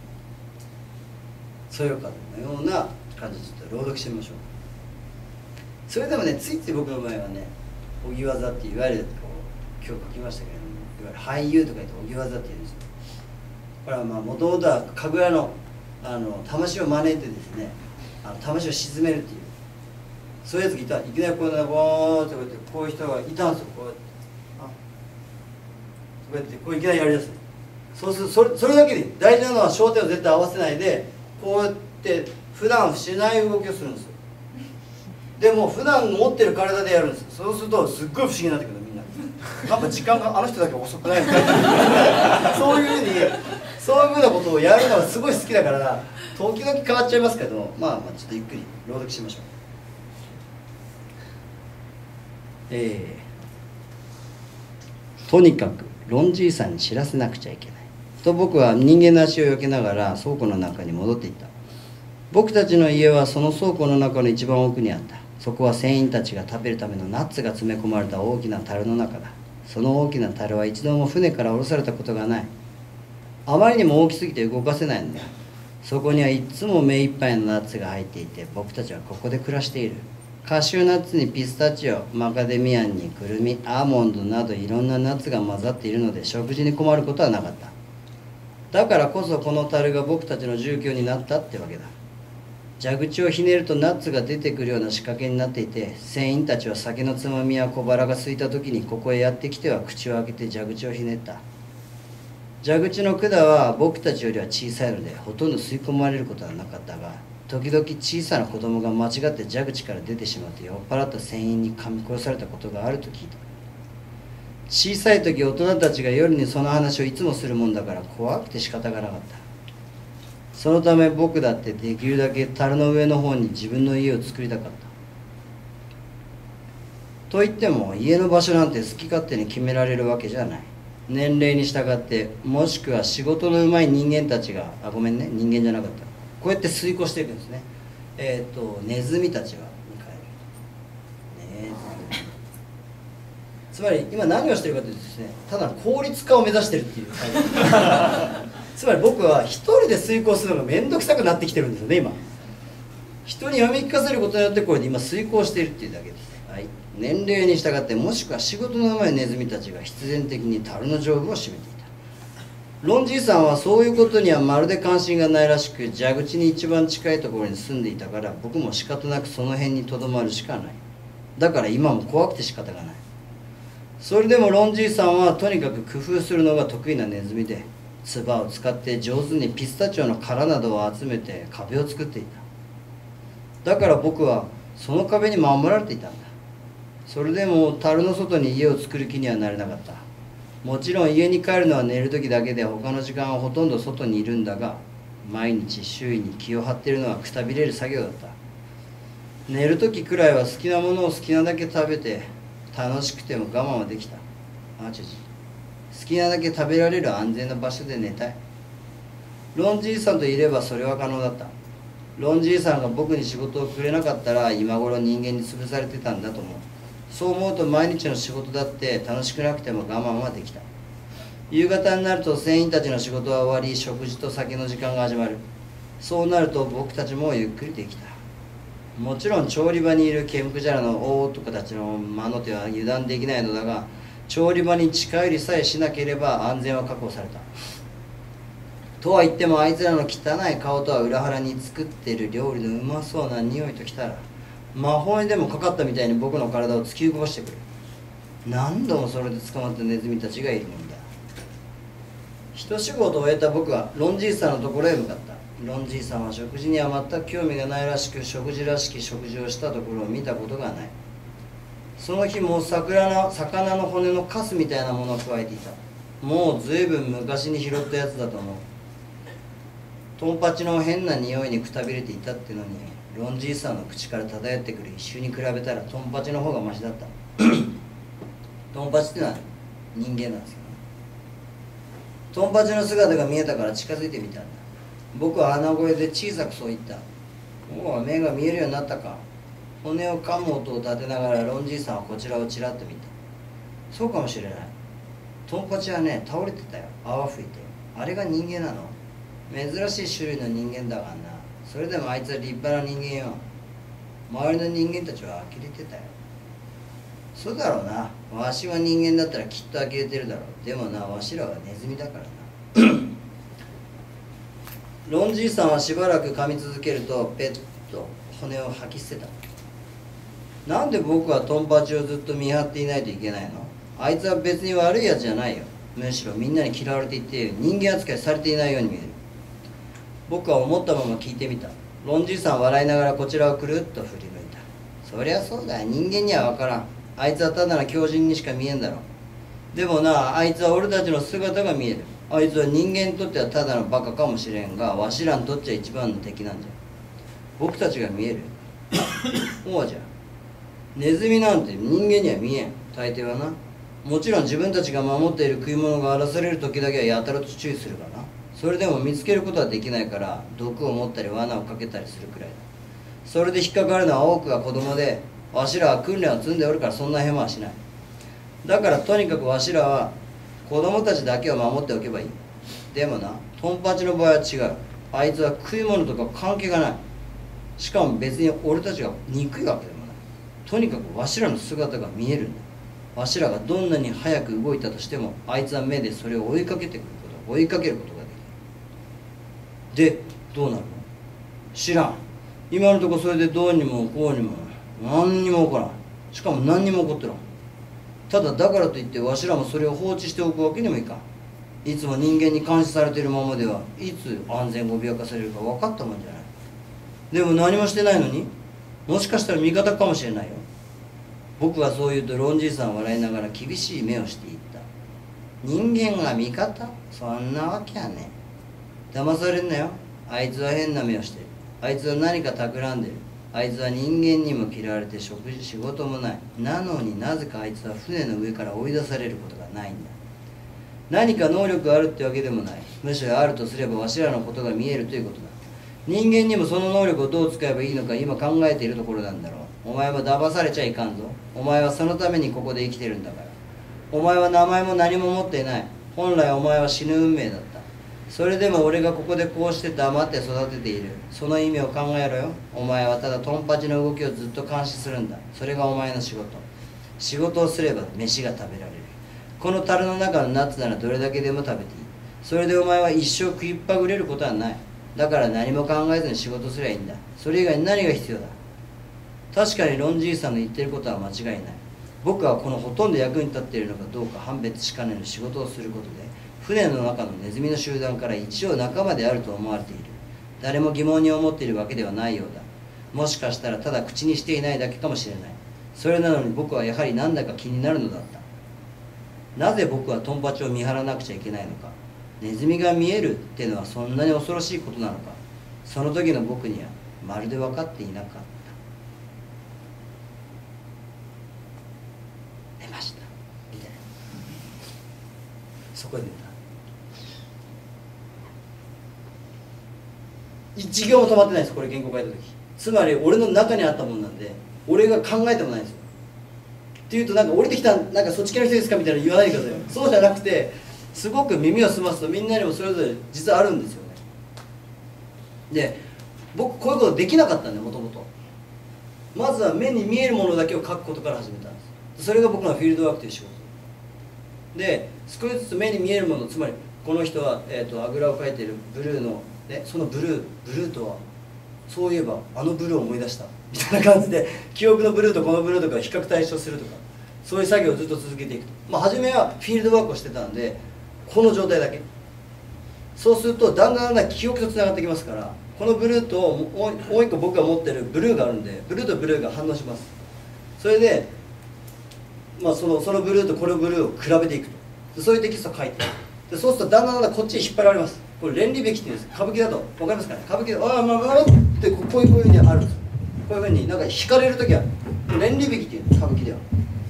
そよ風のような感じでちょっと朗読してみましょう。それでもねついつい僕の場合はね荻技っていわゆる今日書きましたけれども、いわゆる俳優とか言って荻技って言うんですよ。これはまあ元々はかぐやの魂を招いてですね、魂を鎮めるっていう、そういうやつがいきなりこうボーってこういう人がいたんですよ。こうやってこういきなりやりだす。そうするとそれだけで大事なのは焦点を絶対合わせないで、こうやって普段しない動きをするんですよ。でも普段持ってる体でやるんですよ。そうするとすっごい不思議になってくる。みんななんか時間があの人だけ遅くないのかそういうふうにそういうふうなことをやるのがすごい好きだから、時々変わっちゃいますけど、まあちょっとゆっくり朗読しましょう。とにかくロンじいさんに知らせなくちゃいけないと僕は人間の足を避けながら倉庫の中に戻っていった。僕たちの家はその倉庫の中の一番奥にあった。そこは船員たちが食べるためのナッツが詰め込まれた大きな樽の中だ。 その大きな樽は一度も船から降ろされたことがない。あまりにも大きすぎて動かせないんだ。そこにはいつも目いっぱいのナッツが入っていて、僕たちはここで暮らしている。カシューナッツにピスタチオ、マカデミアンにクルミ、アーモンドなどいろんなナッツが混ざっているので食事に困ることはなかった。だからこそこの樽が僕たちの住居になったってわけだ。蛇口をひねるとナッツが出てくるような仕掛けになっていて、船員たちは酒のつまみや小腹が空いた時にここへやってきては口を開けて蛇口をひねった。蛇口の管は僕たちよりは小さいのでほとんど吸い込まれることはなかったが、時々小さな子供が間違って蛇口から出てしまって酔っ払った船員に噛み殺されたことがあると聞いた。小さい時大人たちが夜にその話をいつもするもんだから怖くて仕方がなかった。そのため僕だってできるだけ樽の上の方に自分の家を作りたかった。と言っても家の場所なんて好き勝手に決められるわけじゃない。年齢に従ってもしくは仕事のうまい人間たちがごめんね、人間じゃなかった、こうやって遂行していくんですね。ネズミたちはに変える。つまり今何をしてるかというとですね、ただの効率化を目指してるっていうつまり僕は一人で遂行するのが面倒くさくなってきてるんですよね。今人に読み聞かせることによってこれで今遂行しているっていうだけです。はい、年齢に従ってもしくは仕事のうまいネズミたちが必然的に樽の上部を占めていた。ロンじいさんはそういうことにはまるで関心がないらしく、蛇口に一番近いところに住んでいたから僕も仕方なくその辺にとどまるしかない。だから今も怖くて仕方がない。それでもロンじいさんはとにかく工夫するのが得意なネズミで、唾を使って上手にピスタチオの殻などを集めて壁を作っていた。だから僕はその壁に守られていたんだ。それでも樽の外に家を作る気にはなれなかった。もちろん家に帰るのは寝る時だけで他の時間はほとんど外にいるんだが、毎日周囲に気を張っているのはくたびれる作業だった。寝る時くらいは好きなものを好きなだけ食べて、楽しくても我慢はできた。好きなだけ食べられる安全な場所で寝たい。ロンじいさんといればそれは可能だった。ロンじいさんが僕に仕事をくれなかったら今頃人間に潰されてたんだと思う。そう思うと毎日の仕事だって楽しくなくても我慢はできた。夕方になると船員たちの仕事は終わり、食事と酒の時間が始まる。そうなると僕たちもゆっくりできた。もちろん調理場にいるケムクジャラの大男たちの魔の手は油断できないのだが、調理場に近寄りさえしなければ安全は確保された。とは言ってもあいつらの汚い顔とは裏腹に作っている料理のうまそうな匂いときたら、魔法にでもかかったみたいに僕の体を突き動かしてくる。何度もそれで捕まったネズミたちがいるもんだ。一仕事を終えた僕はロンじいさんのところへ向かった。ロンじいさんは食事には全く興味がないらしく、食事らしき食事をしたところを見たことがない。その日も魚の骨のカスみたいなものを加えていた。もうずいぶん昔に拾ったやつだと思う。トンパチの変な匂いにくたびれていたってのに、ロンじいさんの口から漂ってくる一臭に比べたらトンパチの方がマシだったトンパチってのは人間なんですよね。トンパチの姿が見えたから近づいてみたんだ。僕は鼻声で小さくそう言った。もう目が見えるようになったか。骨を噛む音を立てながらロンじいさんはこちらをちらっと見た。そうかもしれない。トンパチはね、倒れてたよ。泡吹いて。あれが人間なの。珍しい種類の人間だがな。それでもあいつは立派な人間よ。周りの人間たちは呆れてたよ。そうだろうな。わしは人間だったらきっと呆れてるだろう。でもな、わしらはネズミだからなロンじいさんはしばらく噛み続けるとペッと骨を吐き捨てた。なんで僕はトンパチをずっと見張っていないといけないの？あいつは別に悪いやつじゃないよ。むしろみんなに嫌われていて人間扱いされていないように見える。僕は思ったまま聞いてみた。ロンじいさんは笑いながらこちらをくるっと振り向いた。そりゃそうだよ、人間には分からん。あいつはただの狂人にしか見えんだろう。でもな、あいつは俺たちの姿が見える。あいつは人間にとってはただのバカかもしれんが、わしらにとっちゃ一番の敵なんじゃ。僕たちが見えるそうじゃ。ネズミなんて人間には見えん。大抵はな。もちろん自分たちが守っている食い物が荒らされる時だけはやたらと注意するがな。それでも見つけることはできないから毒を持ったり罠をかけたりするくらいだ。それで引っかかるのは多くが子供で、わしらは訓練を積んでおるからそんなヘマはしない。 だからとにかくわしらは子供たちだけを守っておけばいい。でもな、トンパチの場合は違う。あいつは食い物とか関係がない。しかも別に俺たちが憎いわけでもない。とにかくわしらの姿が見えるんだ。わしらがどんなに早く動いたとしても、あいつは目でそれを追いかけてくること、追いかけることができる。で、どうなるの？知らん。今のところそれでどうにもこうにも何にも起こらん。しかも何にも起こってらん。ただだからといってわしらもそれを放置しておくわけにもいかん。いつも人間に監視されているままではいつ安全が脅かされるか分かったもんじゃない。でも何もしてないのに、もしかしたら味方かもしれないよ。僕はそう言うとロンじいさんは笑いながら厳しい目をして言った。人間が味方？そんなわけはねえ。騙されんなよ。あいつは変な目をしてる。あいつは何か企んでる。あいつは人間にも嫌われて食事仕事もない。なのになぜかあいつは船の上から追い出されることがないんだ。何か能力があるってわけでもない。むしろあるとすればわしらのことが見えるということだ。人間にもその能力をどう使えばいいのか今考えているところなんだろう。お前も騙されちゃいかんぞ。お前はそのためにここで生きてるんだから。お前は名前も何も持っていない。本来お前は死ぬ運命だった。それでも俺がここでこうして黙って育てている。その意味を考えろよ。お前はただトンパチの動きをずっと監視するんだ。それがお前の仕事。仕事をすれば飯が食べられる。この樽の中のナッツならどれだけでも食べていい。それでお前は一生食いっぱぐれることはない。だから何も考えずに仕事すりゃいいんだ。それ以外に何が必要だ。確かにロンじいさんの言ってることは間違いない。僕はこのほとんど役に立っているのかどうか判別しかねる仕事をすることで船の中のネズミの集団から一応仲間であると思われている。誰も疑問に思っているわけではないようだ。もしかしたらただ口にしていないだけかもしれない。それなのに僕はやはり何だか気になるのだった。なぜ僕はトンパチを見張らなくちゃいけないのか。ネズミが見えるってのはそんなに恐ろしいことなのか。その時の僕にはまるで分かっていなかった。寝ましたみたいな。そこで寝た。一行も止まってないです。これ原稿書いた時。つまり俺の中にあったもんなんで俺が考えてもないんですよ。っていうとなんか降りてきたなんかそっち系の人ですかみたいな言わないでくださいよ。そうじゃなくてすごく耳を澄ますとみんなにもそれぞれ実はあるんですよね。で僕こういうことできなかったんでもともと。まずは目に見えるものだけを書くことから始めたんです。それが僕のフィールドワークという仕事で、少しずつ目に見えるもの、つまりこの人は、あぐらをかいているブルーの、ね、そのブルーとはそういえばあのブルーを思い出したみたいな感じで記憶のブルーとこのブルーとか比較対象するとか、そういう作業をずっと続けていくと、初めはフィールドワークをしてたんでこの状態だけ。そうするとだんだん記憶とつながってきますから、このブルーともう一個僕が持ってるブルーがあるんで、ブルーとブルーが反応します。それで、そのブルーとこのブルーを比べていくと、そういうテキストを書いてで、そうするとだんだんこっちに引っ張られます。これ連理べきっていうんです。歌舞伎だと分かりますかね。歌舞伎でってこういうふうにあるんですよ。こういうふうになんか引かれる時は連理べきっていうんです、歌舞伎では。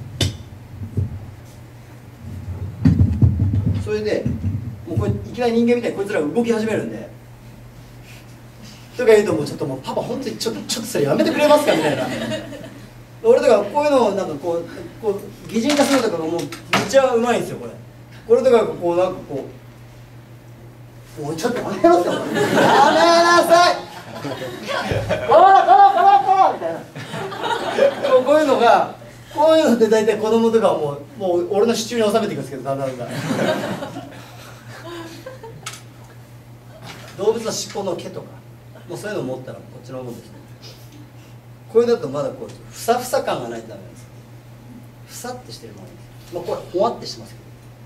それでもうこれいきなり人間みたいにこいつら動き始めるんで、とか言うともうちょっともうパパ本当にちょっとそれやめてくれますかみたいな。俺とかこういうのをなんかこう擬人化するとかがもうめっちゃうまいんですよ。これとかこうなんかこう、おいちょっとやめろってやめなさいこらみたいなこういうのが、こういうのって大体子供とかはもう俺の手中に収めていくんですけど、だんだん動物の尻尾の毛とかもうそういうのを持ったらこっちのもんですね。これだとまだこうふさふさ感がないとダメなんです。ふさってしてるものです。これほわってしてますけ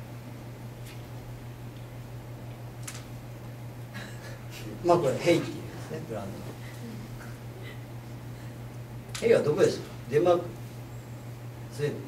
ど、これヘイっていうんですね、ブランドの。ヘイはどこでしょう。デンマーク、スウェーデン。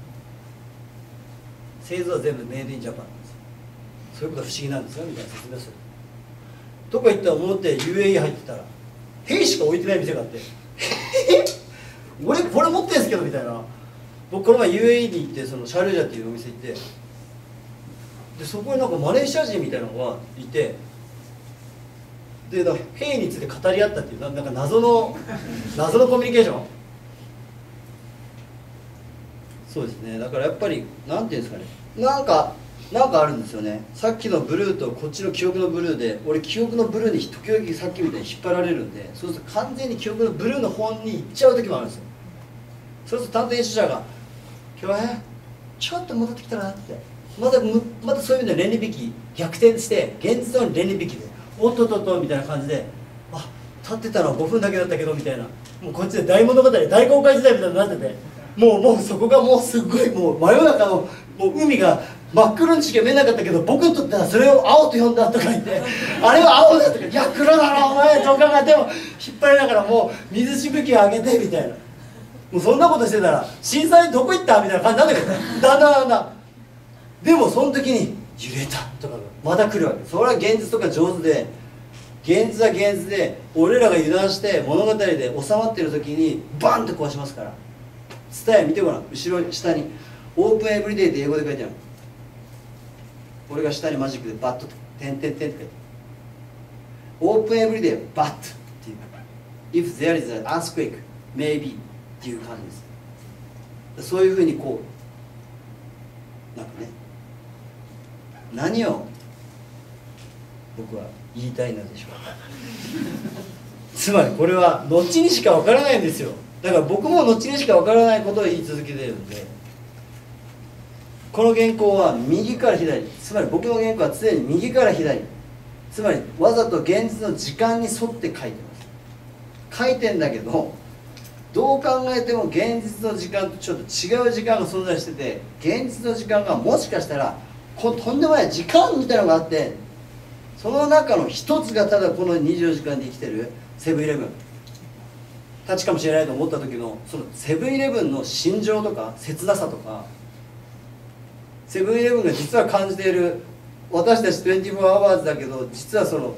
製造は全部メイドインジャパンなんですよ。そういうことは不思議なんですよみたいな説明するとか言ったら思って UAE 入ってたらヘイしか置いてない店があって俺これ持ってんすけどみたいな。僕この前 UAE に行ってそのシャルジャっていうお店行って、でそこになんかマレーシア人みたいなのがいて、でヘイについて語り合ったっていうなんか謎のコミュニケーション。 そうですね。だからやっぱりなんていうんですかね、なんかあるんですよね。さっきのブルーとこっちの記憶のブルーで、俺記憶のブルーに時々さっきみたいに引っ張られるんで、そうすると完全に記憶のブルーの方に行っちゃう時もあるんですよ。そうすると担当編集者が「今日ちょっと戻ってきたな」ってまたそういう意味で連理引き逆転して現実の連理引きで「おっとっとっと」みたいな感じで「あ立ってたのは5分だけだったけど」みたいな、もうこっちで大物語大公開時代みたいになってて、もうそこがもうすごいもう真夜中のもう海が真っ黒にしか見えなかったけど、僕にとってはそれを青と呼んだとか言って、あれは青だとか、いや黒だろお前とかがでも引っ張りながらもう水しぶきを上げてみたいな、もうそんなことしてたら震災どこ行ったみたいな感じなんだけど、だんだんでもその時に揺れたとかがまた来るわけ。それは現実とか上手で、現実は現実で俺らが油断して物語で収まってる時にバンって壊しますから。伝え見てごらん、後ろ下にオープンエブリデイって英語で書いてある。俺が下にマジックでバット点々点って書いてある。オープンエブリデイバットっていう If there is an earthquake maybe っていう感じです。そういうふうにこうなんかね、何を僕は言いたいのでしょうかつまりこれは後にしかわからないんですよ。だから僕も後にしかわからないことを言い続けてるんで、この原稿は右から左、つまり僕の原稿は常に右から左、つまりわざと現実の時間に沿って書いてます。書いてんだけどどう考えても現実の時間とちょっと違う時間が存在してて、現実の時間がもしかしたらとんでもない時間みたいなのがあって、その中の一つがただこの24時間で生きてるセブンイレブンたちかもしれないと思った時のそのセブンイレブンの心情とか切なさとか、セブンイレブンが実は感じている私たち24 hours だけど実はその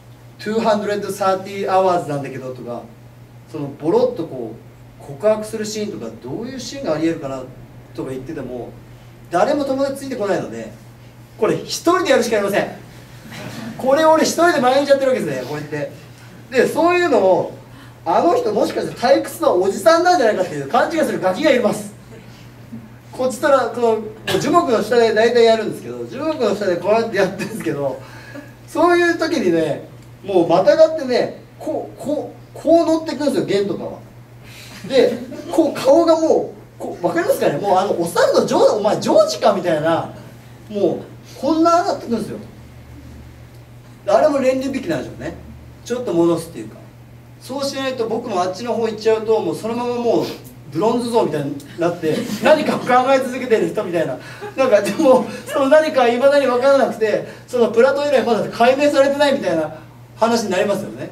230 hours なんだけどとか、そのボロッとこう告白するシーンとかどういうシーンがありえるかなとか言ってても誰も友達ついてこないので、これ一人でやるしかありません。これ俺一人で毎日やってるわけですね、こうやって。でそういうのをあの人もしかして退屈なおじさんなんじゃないかっていう勘違いするガキがいます。こっちからこの樹木の下で大体やるんですけど、樹木の下でこうやってやってるんですけど、そういう時にねもうまたがってねこう乗ってくるんですよ、弦とかは。でこう顔がもう分かりますかね、もうお猿のお前ジョージかみたいな、もうこんな上がってくるんですよ。あれも連立引きなんでしょうね、ちょっと戻すっていうか。そうしないと僕もあっちの方行っちゃうともうそのままもうブロンズ像みたいになって何かを考え続けてる人みたいな、なんかでもその何かいまだに分からなくて、そのプラトン以来まだ解明されてないみたいな話になりますよね。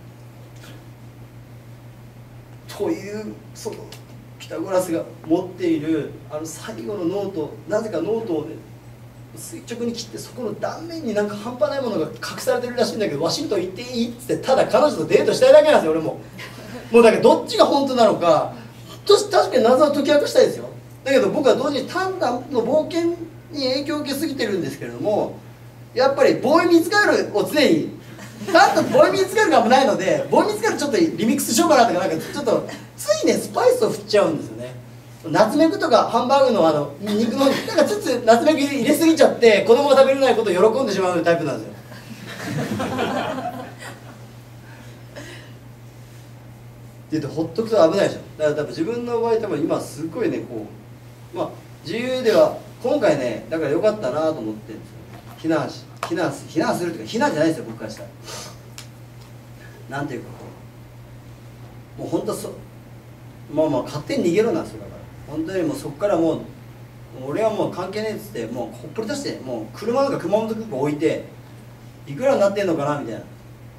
というそのピタゴラスが持っている最後のノート、なぜかノートをね垂直に切ってそこの断面になんか半端ないものが隠されてるらしいんだけど、ワシントン行っていいっつってただ彼女とデートしたいだけなんですよ俺も。もうだけどどっちが本当なのか確かに謎を解き明かしたいですよ。だけど僕は同時にタンタンの冒険に影響を受けすぎてるんですけれども、やっぱりボーイミーツガールを常にタンタンボーイミーツガールがあんまないので、ボーイミーツガールちょっとリミックスしようかなとか、なんかちょっとついねスパイスを振っちゃうんですよね。ナツメグとかハンバーグの肉のなんかちょっとナツメグ入れすぎちゃって子供が食べれないことを喜んでしまうタイプなんですよって言ってほっとくと危ないでしょ。だから多分自分の場合多分今すごいねこう自由では今回ねだから良かったなと思ってるんですよ。避難するっていうか避難じゃないですよ僕からしたら。なんていうかこうもう本当勝手に逃げろなんですよ。だから本当にもうそこからもう俺はもう関係ねえっつってもうほっぽり出してもう車とか熊本空港置いていくらになってんのかなみたいな。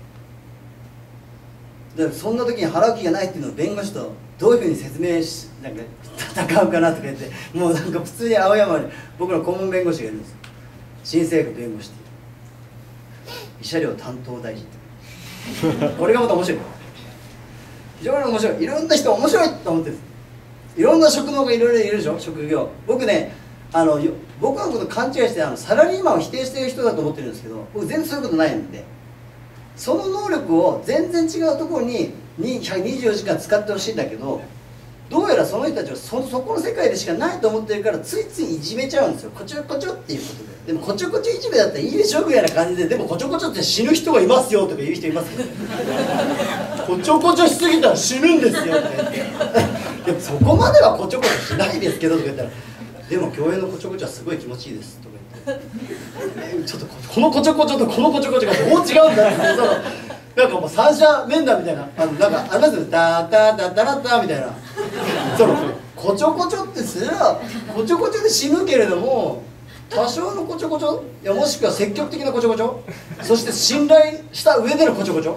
でそんな時に払う気がないっていうのを弁護士とどういうふうに説明しなんか戦うかなとか言って、もうなんか普通に青山に僕の顧問弁護士がいるんですよ。新政府弁護士っていう慰謝料担当大臣ってこれがまた面白い、非常に面白い。いろんな人面白いと思ってるんです。いろんな職能がいろいろいるでしょ、職業。僕ね僕のこと勘違いしてサラリーマンを否定している人だと思ってるんですけど、僕全然そういうことないんで、その能力を全然違うところに24時間使ってほしいんだけど、 どうやらその人たちはそこの世界でしかないと思ってるからついついいじめちゃうんですよ、こちょこちょっていうことで。でもこちょこちょいじめだったらいいでしょぐらいな感じで、でもこちょこちょって死ぬ人がいますよとか言う人いますけどこちょこちょしすぎたら死ぬんですよとか言ってでもそこまではこちょこちょしないですけどとか言ったら、でも共演のこちょこちょはすごい気持ちいいですとか言ってちょっとこのこちょこちょとこのこちょこちょがどう違うんだってそのなんかもう三者面談みたいな、なんかありますよ、ダーターダッタラッターみたいな、そのこちょこちょってすらこちょこちょで死ぬけれども、多少のこちょこちょ、いやもしくは積極的なこちょこちょ、そして信頼した上でのこちょこちょ、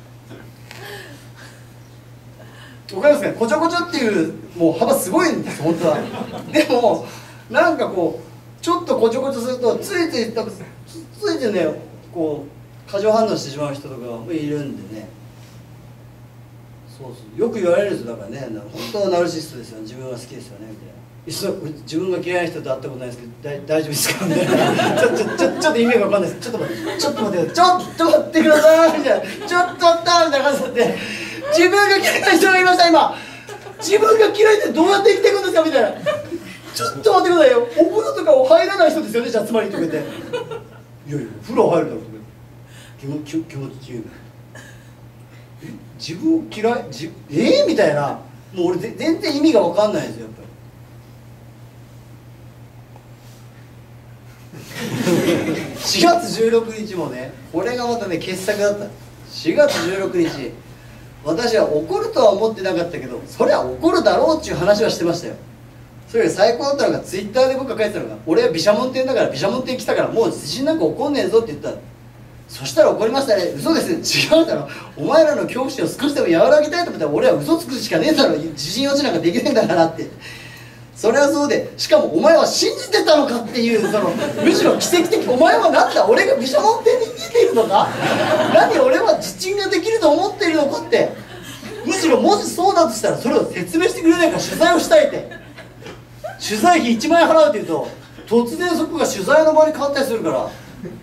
わかりますかね、こちょこちょっていうもう幅すごいんです本当は。でもなんかこうちょっとこちょこちょするとついついねこう過剰反応してしまう人とかもいるんでね。そうそうよく言われるんですよ、だからね、本当はナルシストですよ、自分は好きですよねみたいな。自分が嫌いな人と会ったことないですけど大丈夫ですかみたいなちょっと意味が分かんないです、ちょっと待ってちょっと待ってくださいみたいな、ちょっと待ったみたいな感じになって、自分が嫌いな人がいました今、自分が嫌いってどうやって生きていくんですかみたいな、ちょっと待ってくださいよ、お風呂とか入らない人ですよね、じゃあつまりとか言って、いやいや風呂入るだろうとか気持ちいい、自分を嫌いみたいな、もう俺全然意味が分かんないですよやっぱり。4月16日もね、これがまたね傑作だった。4月16日私は怒るとは思ってなかったけど、そりゃ怒るだろうっていう話はしてましたよ。それより最高だったのがツイッターで僕が書いてたのが、俺は毘沙門天だから毘沙門天来たからもう地震なんか起こんねえぞって言ったら、そしたら怒りましたね、嘘です違うだろ、お前らの恐怖心を少しでも和らげたいと思ったら俺は嘘つくしかねえだろ、地震落ちなんかできねえんだからって。それはそうで、しかもお前は信じてたのかっていう、そのむしろ奇跡的、お前はなんだ俺が毘沙門天に生きているのか、何俺は地震ができると思っているのかって、むしろもしそうだとしたらそれを説明してくれないから取材をしたいって、取材費1万円払うって言うと突然そこが取材の場に変わったりするから、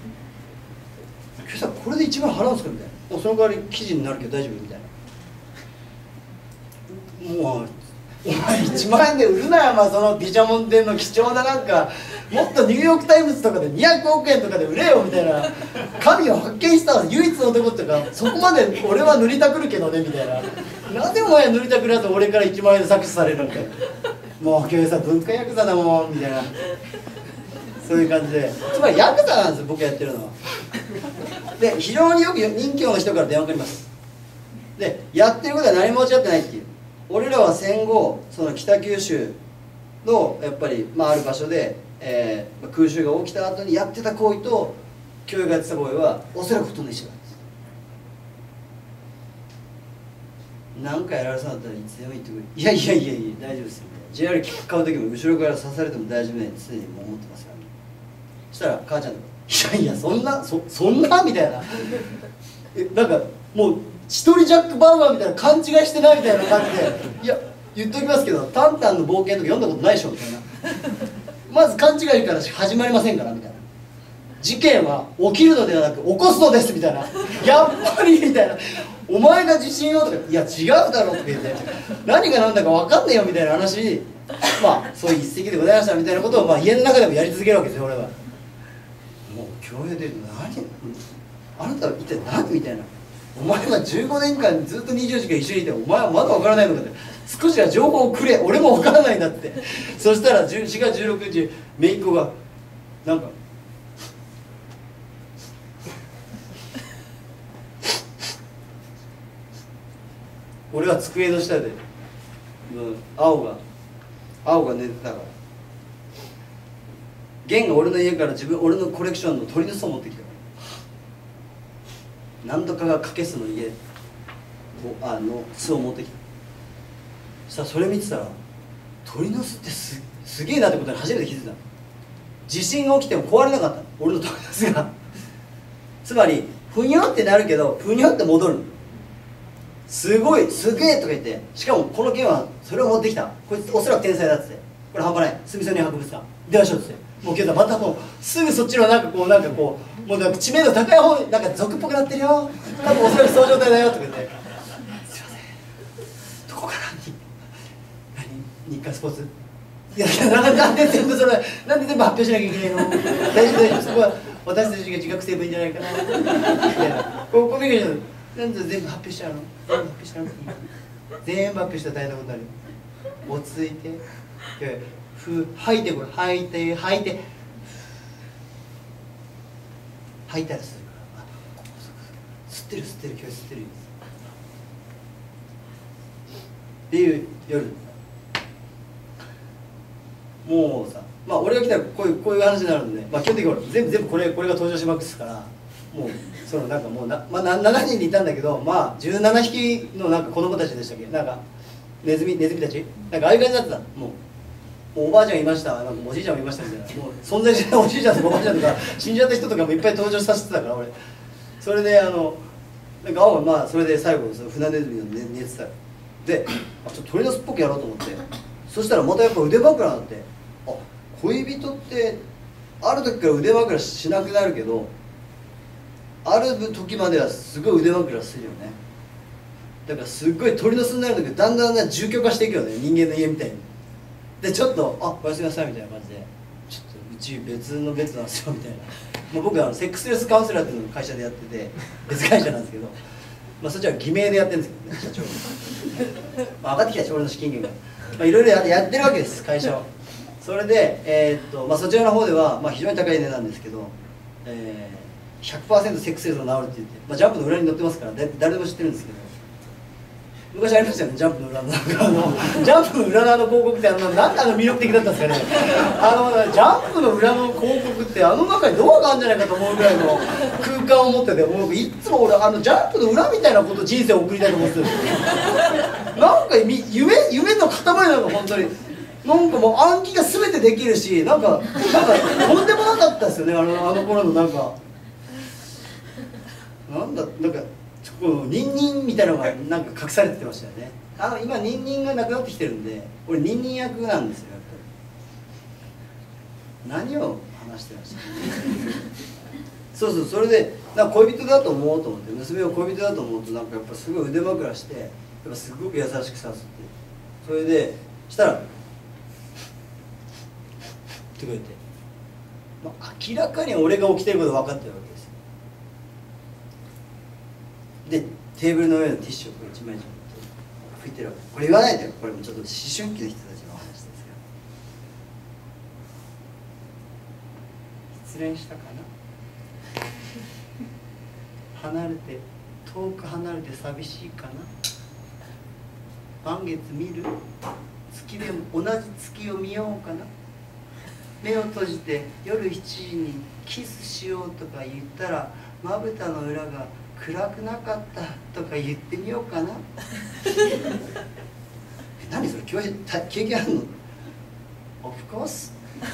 さんこれで1万円払うんですかみたいな、もうその代わり記事になるけど大丈夫みたいな、もうお前1万円で売るなよ、まあ、その毘沙門天の貴重ななんかもっとニューヨークタイムズとかで200億円とかで売れよみたいな、神を発見した唯一の男とかそこまで俺は塗りたくるけどねみたいな、なんでお前塗りたくるやつ俺から1万円で搾取されるんか、もう今日さ文化ヤクザだもんみたいな、そういう感じで、つまりヤクザなんですよ僕やってるのは。で非常によく任教の人から電話がかかります。でやってることは何も間違ってないっていう、俺らは戦後その北九州のやっぱり、ある場所で、空襲が起きた後にやってた行為と教育がやってた行為はおそらくほとんど一緒なんです。何かやられそうだったらいつでも言ってくれ、いや大丈夫ですよ、JR 切符買う時も後ろから刺されても大丈夫ねって常に思ってますから、ね、そしたら母ちゃんとかいやそんなみたいななんかもう一人ジャック・バウアーみたいな勘違いしてないみたいな感じで、いや言っときますけど「タンタンの冒険」とか読んだことないでしょみたいな、まず勘違いから始まりませんからみたいな、事件は起きるのではなく起こすのですみたいな、やっぱりみたいな、お前が自信をとか、いや違うだろとか言って、何が何だか分かんねえよみたいな話、そういう一席でございましたみたいなことを家の中でもやり続けるわけですよ俺は。もう教養であなたは一体何みたいな、お前は15年間ずっと24時間一緒にいてお前はまだ分からないのかって、少しは情報をくれ、俺も分からないんだって。そしたら4月16日姪っ子がなんか俺は机の下で、青が寝てたから、源が俺の家から俺のコレクションの鳥の巣を持ってきたから、何度かがカケスの家の巣を持ってきた。そしたらそれ見てたら鳥の巣ってすげえなってことに初めて気づいた。地震が起きても壊れなかった俺の鳥の巣がつまりふにょってなるけどふにょって戻る、すげえとか言って、しかもこの件はそれを持ってきた、こいつおそらく天才だっつって、これ半端ない、スミソニアン博物館電話しようっつって、もうけどまたもうすぐそっちのもうなんか知名度高い方になんか俗っぽくなってるよ、多分おそらくそういう状態だよとか言って、すいませんどこからに何日刊スポーツいやなんで全部それなんで全部発表しなきゃいけないの大丈夫大丈夫そこは私たちが自覚すればいいんじゃないかなみたいなこう見るけどなんで全部発表しちゃうの全部発表しちゃうの全部発表したら大変なことになる落ち着いて吐いてこれ吐いて吐いて吐いたりするから吸ってる吸ってる今日吸ってるっていう夜もうさまあ俺が来たらこういう話になるんで、まあ、基本的に全部これが登場しまくすからもうそのなんかもうまあ、7人でいたんだけどまあ17匹のなんか子供たちでしたっけなんかネズミたちなんかああいう感じだったもうおばあちゃんいましたなんかおじいちゃんもいましたみたいなもう存在しないおじいちゃんとかおばあちゃんとか死んじゃった人とかもいっぱい登場させてたから俺それでなんか青がまあそれで最後その船ネズミの寝てたでちょっと鳥の巣っぽくやろうと思ってそしたらまたやっぱ腕枕になってあ恋人ってある時から腕枕しなくなるけどある時まではすごい腕枕するよねだからすっごい鳥の巣になるんだけどだんだん住居化していくよね人間の家みたいにでちょっとおやすみなさいみたいな感じでちょっとうち別のベッドなんですよみたいなもう僕はセックスレスカウンセラーっていうのを会社でやってて別会社なんですけどまあそっちは偽名でやってるんですけどね社長まあ上がってきたでしょ俺の資金源がいろいろやってるわけです会社をそれでまあそちらの方ではまあ非常に高い値なんですけど100% セックスレスが治るって言って、まあ、ジャンプの裏に載ってますから誰でも知ってるんですけど昔ありましたよねジャンプの裏のジャンプの裏側の広告ってなんで魅力的だったんですかねジャンプの裏の広告って中にドアがあるんじゃないかと思うぐらいの空間を持っててもういっつも俺ジャンプの裏みたいなこと人生を送りたいと思ってるんですよなんか夢の塊なの本当になんかもう暗記が全てできるしなんかとんでもなかったですよねあの頃のなんかこのニンニンみたいなのがなんか隠されてましたよね今ニンニンがなくなってきてるんで俺ニンニン役なんですよやっぱり何を話してましたそうそれでなんか恋人だと思うと思って娘を恋人だと思うとなんかやっぱすごい腕枕してやっぱすごく優しくさすってそれでしたらって言って、まあ、明らかに俺が起きてること分かってるわけですよでテーブルの上のティッシュをこれ1枚拭いてるわけこれ言わないでよこれもちょっと思春期の人たちの話ですけど失恋したかな遠く離れて寂しいかな満月見る月でも同じ月を見ようかな目を閉じて夜7時にキスしようとか言ったらまぶたの裏が暗くなかったとか言ってみようかな何それ経験あるの Of course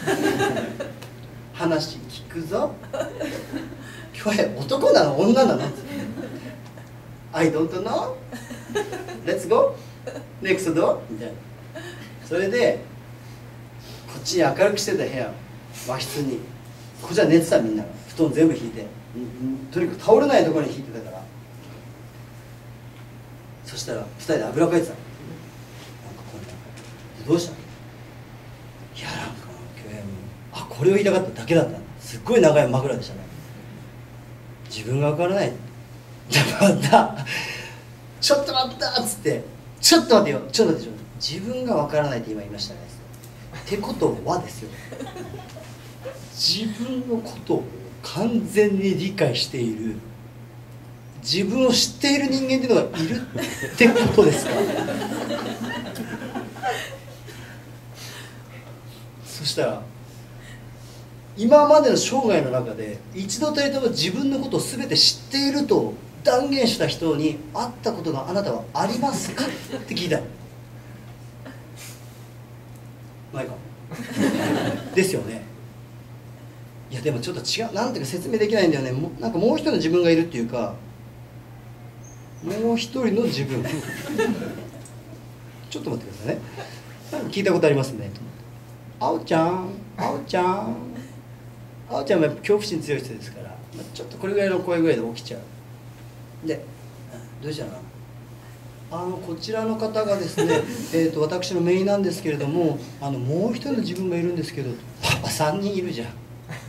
話聞くぞ今日男なの女なの I don't know Let's go Next door みたいなそれでこっちに明るくしてた部屋和室にこっちは寝てたみんなが布団全部引いてとにかく倒れないところに引いてたからそしたら2人であぐらかいてたなんかこんなどうしたのいやなんか今日これを言いたかっただけだったんだすっごい長い枕でしたね自分が分からないちょっと待ったっつってちょっと待ってよ自分が分からないって今言いましたねってことはですよ自分のことを完全に理解している自分を知っている人間っていうのがいるってことですかそしたら今までの生涯の中で一度たりとも自分のことを全て知っていると断言した人に会ったことがあなたはありますかって聞いたのないかですよねいやでもちょっと違うなんていうか説明できないんだよねなんかもう一人の自分がいるっていうかもう一人の自分ちょっと待ってくださいねなんか聞いたことありますねあおちゃんもやっぱ恐怖心強い人ですから、ちょっとこれぐらいの声ぐらいで起きちゃうでどうしたのこちらの方がですね私の姪なんですけれども、もう一人の自分がいるんですけど、3人いるじゃん。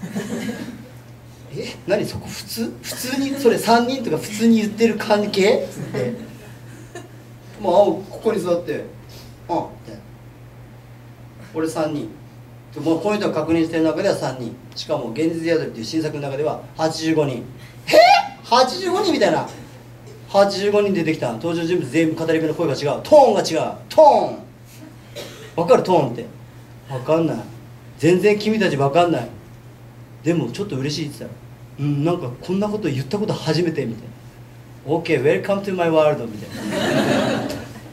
何そこ普通にそれ3人とか普通に言ってる関係つって、もうここに座って「あみたいな、俺3人、もうこの人が確認してる中では3人、しかも現実宿りっていう新作の中では85人。85人みたいな。85人出てきた。登場人物全部語り部の声が違う、トーンが違う。トーン分かる？トーンって分かんない。全然君たち分かんない。でもちょっと嬉しいって言ってたら、なんかこんなこと言ったこと初めてみたいな。 OK welcome to my world みたいな。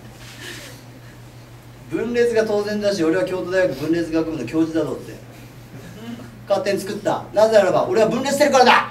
分裂が当然だし、俺は京都大学分裂学部の教授だぞって勝手に作った。なぜならば俺は分裂してるからだ。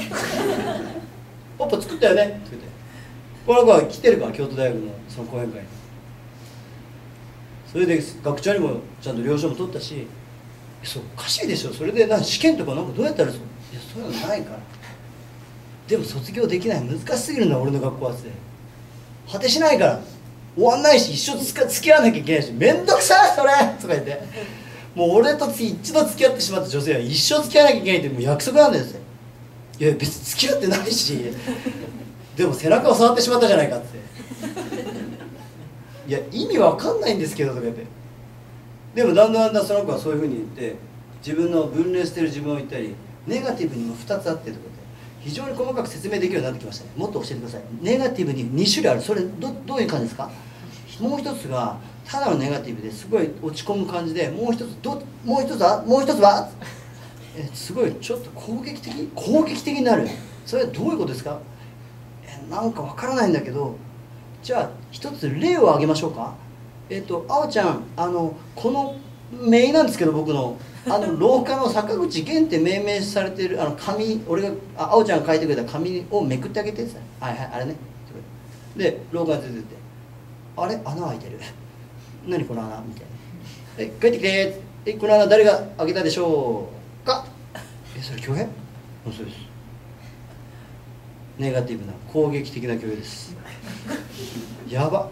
ポッポ作ったよねって言って、この子は来てるから、京都大学のその講演会に。それで学長にもちゃんと了承も取ったし、そうおかしいでしょ、それで試験とかなんかどうやったらそういうのないから。でも卒業できない、難しすぎるんだ俺の学校はって。果てしないから終わんないし、一生付き合わなきゃいけないし、めんどくさいそれとか言って、もう俺と一度付き合ってしまった女性は一生付き合わなきゃいけないってもう約束なんですよ。いや別に付き合ってないし、でも背中を触ってしまったじゃないかって。いや意味わかんないんですけどとか言って。でもだんだんその子はそういうふうに言って、自分の分裂してる自分を言ったり、ネガティブにも2つあってとかって非常に細かく説明できるようになってきましたね。もっと教えてください。ネガティブに2種類ある。それどういう感じですか？もう一つがただのネガティブですごい落ち込む感じで、もう一つはすごいちょっと攻撃的になる。それはどういうことですか？なんかわからないんだけど、じゃあ一つ例を挙げましょうか。あおちゃん、この姪なんですけど、僕の廊下の坂口源って命名されてる紙、俺があおちゃんが書いてくれた紙をめくってあげてさ、はいはいあれね。で廊下に出てって、あれ穴開いてる。何この穴みたいな。帰ってきて。この穴誰が開けたでしょうか？それ恭平？そうです。ネガティブな攻撃的な恭平です。やば。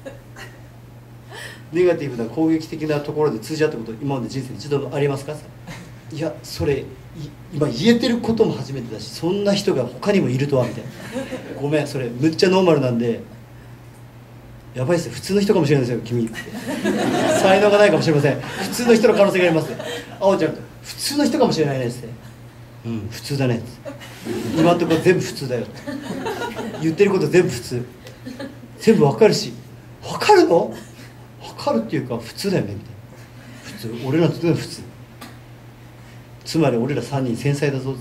ネガティブな攻撃的なところで通じ合ったこと今まで人生で一度もありますか？いやそれ今言えてることも初めてだし、そんな人が他にもいるとはみたいな。ごめんそれむっちゃノーマルなんで、やばいっすよ、普通の人かもしれないですよ君。才能がないかもしれません。普通の人の可能性があります。あおちゃんと普通の人かもしれないですね。普通だね。今のところ全部普通だよ。言ってること全部普通。全部わかるし、わかるの？わかるっていうか普通だよねみたいな。普通、俺らと普通。つまり俺ら3人繊細だぞって。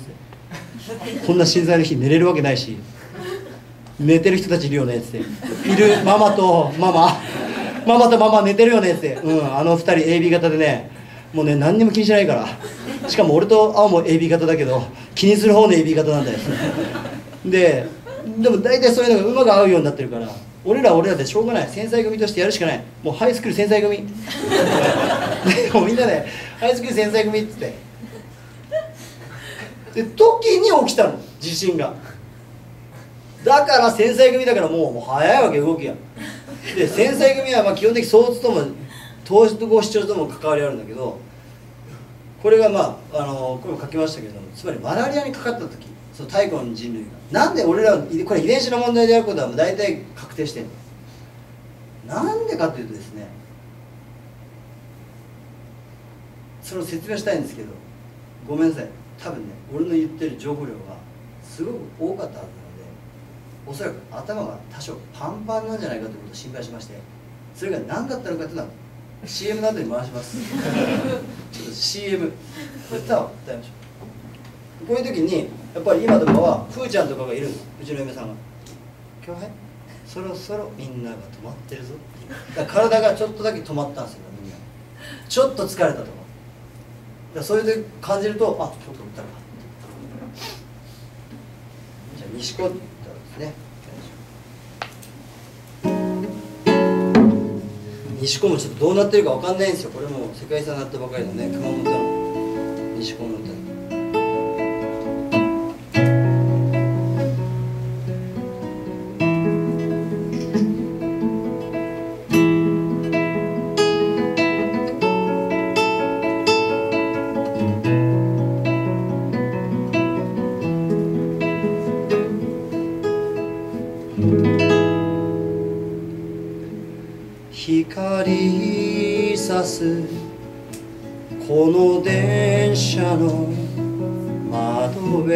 こんな震災の日寝れるわけないし、寝てる人たちいるよねって。いるママとママ寝てるよねって。あの2人 AB 型でね、もうね何にも気にしないから。しかも俺と青も AB 型だけど気にする方の AB 型なんだよ。でも大体そういうのが馬が合うようになってるから、俺らでしょうがない、繊細組としてやるしかない。もうハイスクール繊細組。もうみんなでハイスクール繊細組っつって、で時に起きたの地震が。だから繊細組だからもう早いわけ動きが。で繊細組は基本的に相図とも統合失調とも関わりあるんだけど、これがこれも書きましたけれども、つまりマラリアにかかった時、その太古の人類がなんで俺らこれ遺伝子の問題であることは大体確定してるの。なんでかというとですね、それを説明したいんですけど、ごめんなさい、多分ね俺の言ってる情報量がすごく多かったはずなので、おそらく頭が多少パンパンなんじゃないかということを心配しまして、それが何だったのかというのは CM の後に回します。ちょっと CM 歌を歌いましょう。こういう時にやっぱり今とかはふーちゃんとかがいるの、うちの嫁さんが「恭平そろそろみんなが止まってるぞ」って体がちょっとだけ止まったんですよ、みんなちょっと疲れたとか。それで感じると、あ、ちょっと歌うか。じゃあ西高ってですね、西高もちょっとどうなってるかわかんないんですよ。これも世界遺産になったばかりのね、熊本の西高の歌。 すこの電車の窓辺、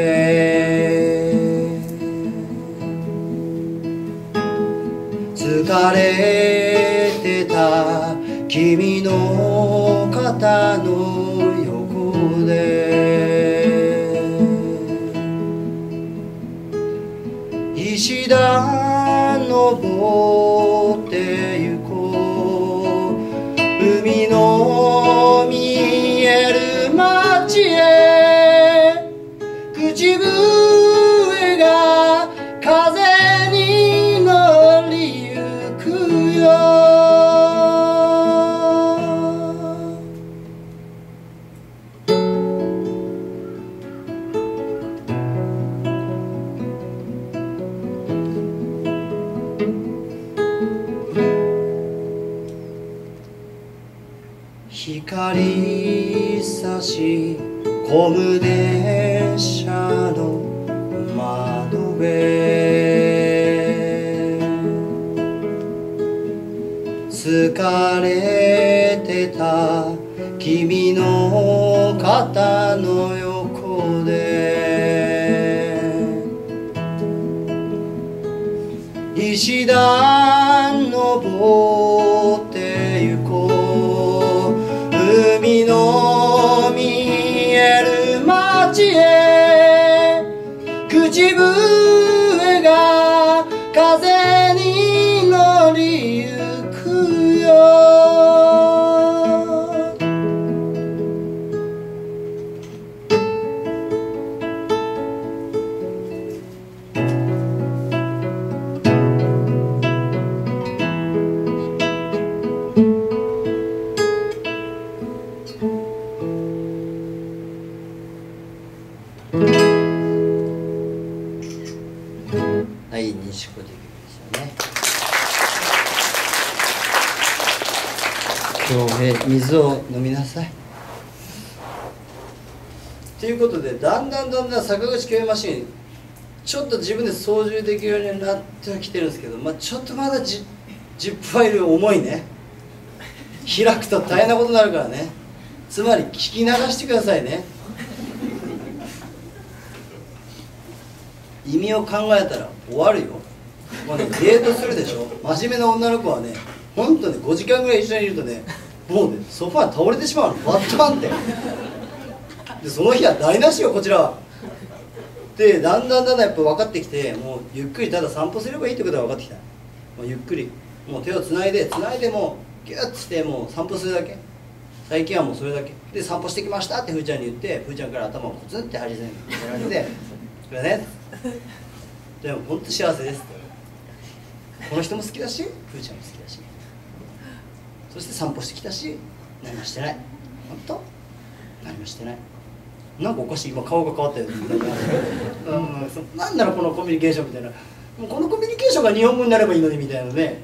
疲れてた君の肩の横で石段登ってゆこう、海の見える街へ口笛が風に乗りゆくよ。光差し込む電車の窓辺、疲れてた君の肩の横で石段登ってゆこう、海の見える街へ口笛が風に乗りゆくよ。はい、西小路ですよね。恭平、水を飲みなさい。ということで、だんだん坂口恭平マシンちょっと自分で操縦できるようになってはきてるんですけど、ちょっとまだジップファイル重いね。開くと大変なことになるからね。つまり聞き流してくださいね。意味を考えたら終わるよ。デートするでしょ。真面目な女の子はね、本当に5時間ぐらい一緒にいるとね、もうねソファー倒れてしまうの、ワッタンって。でその日は台無しよ、こちらは。でだんだんやっぱ分かってきて、もうゆっくりただ散歩すればいいってことが分かってきた。もうゆっくりもう手をつないでもうギュッとしてもう散歩するだけ。最近はもうそれだけで、散歩してきましたってふーちゃんに言って、ふーちゃんから頭をコツンって張り付けられて「これね」でも本当幸せですって。この人も好きだし、ふーちゃんも好きだし、そして散歩してきたし、何もしてない。本当何もしてない。なんかおかしい、今顔が変わったよみたいななんだろうこのコミュニケーションみたいな、もうこのコミュニケーションが日本語になればいいのにみたいなね。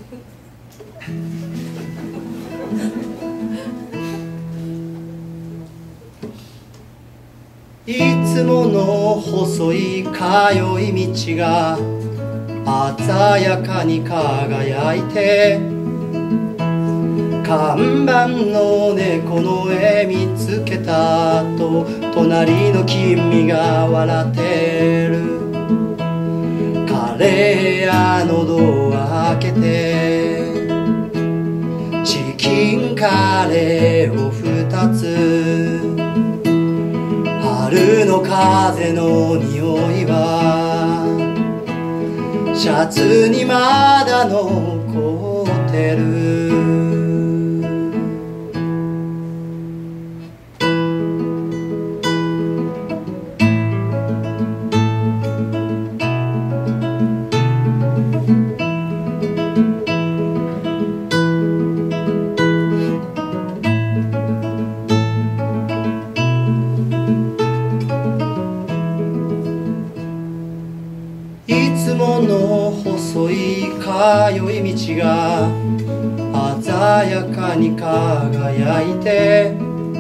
いつもの細い通い道が鮮やかに輝いて、看板の猫の絵見つけたと隣の君が笑ってる。カレー屋のドア開けてチキンカレーを2つ、春の風の匂いはシャツにまだ残ってる。いつもの細い通い道が鮮やかに輝いて、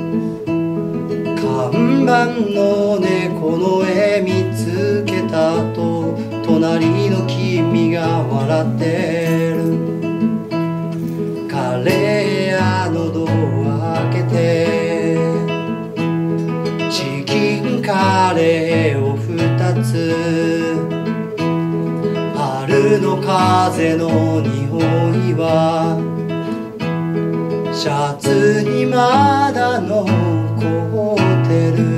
看板の猫の絵見つけたと隣の君が笑ってる。カレー屋のドカレーを2つ春の風の匂いはシャツにまだ残ってる。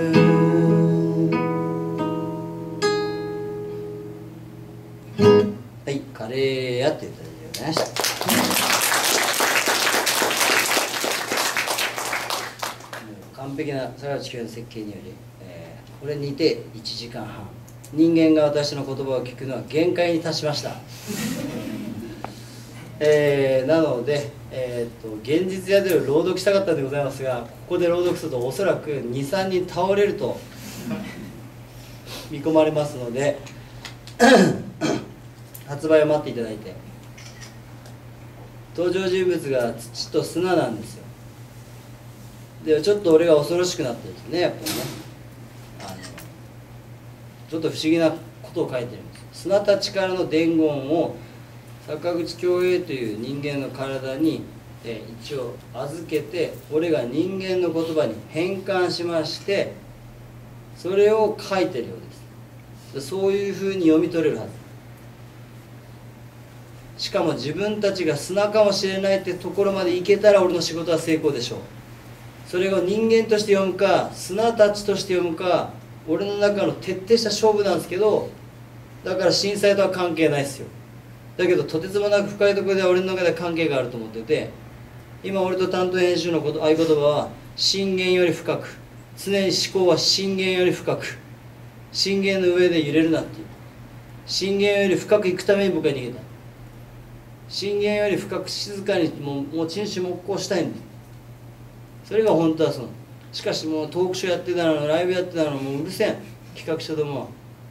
はい、カレーやっていただいてよね。完璧な坂口教授の設計により、これにて1時間半、人間が私の言葉を聞くのは限界に達しました。なので、現実やで朗読したかったんでございますが、ここで朗読するとおそらく 2,3 人倒れると見込まれますので発売を待っていただいて。登場人物が土と砂なんですよ。でちょっと俺が恐ろしくなってるんですね、やっぱりね。ちょっと不思議なことを書いてるんです。砂たちからの伝言を坂口恭平という人間の体に一応預けて、俺が人間の言葉に変換しまして、それを書いてるようです。そういうふうに読み取れるはず。しかも自分たちが砂かもしれないってところまで行けたら俺の仕事は成功でしょう。それを人間として読むか砂たちとして読むか、俺の中の徹底した勝負なんですけど、だから震災とは関係ないですよ。だけどとてつもなく深いところでは俺の中では関係があると思ってて、今俺と担当編集の合言葉は震源より深く、常に思考は震源より深く、震源の上で揺れるなっていう。震源より深く行くために僕は逃げた。震源より深く静かにもう沈思黙考したいんだ。それが本当はそう。しかしもうトークショーやってたの、ライブやってたの、もううるせえん、企画書どもは。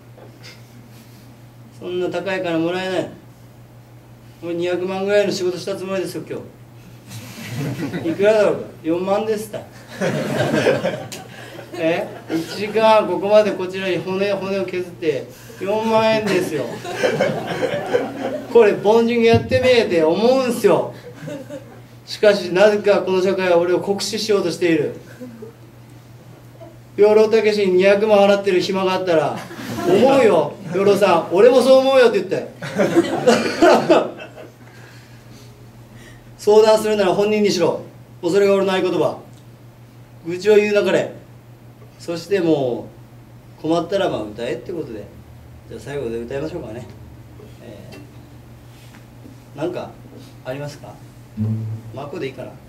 そんな高い金もらえない。俺200万ぐらいの仕事したつもりですよ今日。いくらだろうか。4万ですって1時間ここまでこちらに骨を削って4万円ですよ。これ凡人がやってみえって思うんすよ。しかしなぜかこの社会は俺を酷使しようとしている。養老たけしに200万払ってる暇があったら思うよ、養老さん俺もそう思うよって言って相談するなら本人にしろ。それが俺の合言葉。愚痴を言うなかれ。そしてもう困ったら歌えってことで、じゃあ最後で歌いましょうかね。なんかありますか？マコでいいかな。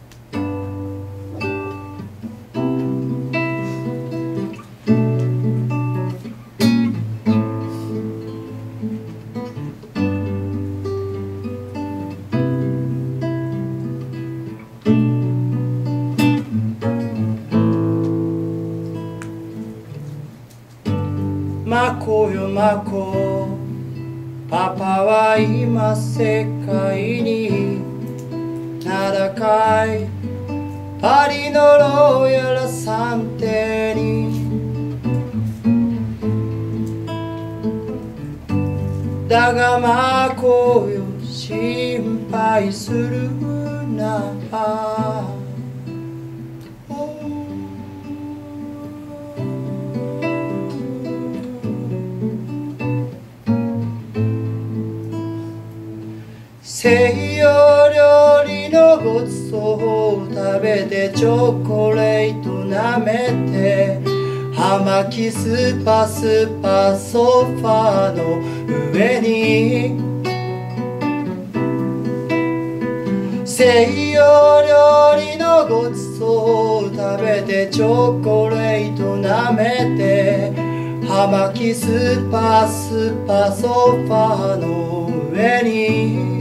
マコよマコ、パパは今世界に名高いパリのロイヤルサンテに。だがマコよ心配するな。西洋料理のごちそうを食べてチョコレート舐めて葉巻スパスパソファーの上に西洋料理のごちそうを食べてチョコレート舐めて葉巻スパスパソファーの上に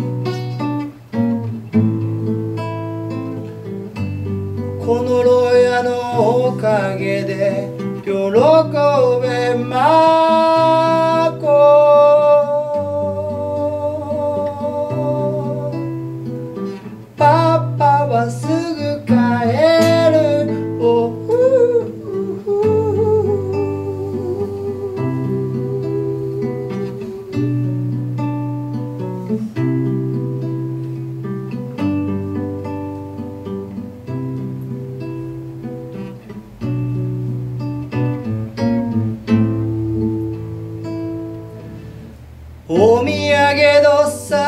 この牢屋のおかげで喜べまこ。パパはすぐ帰る。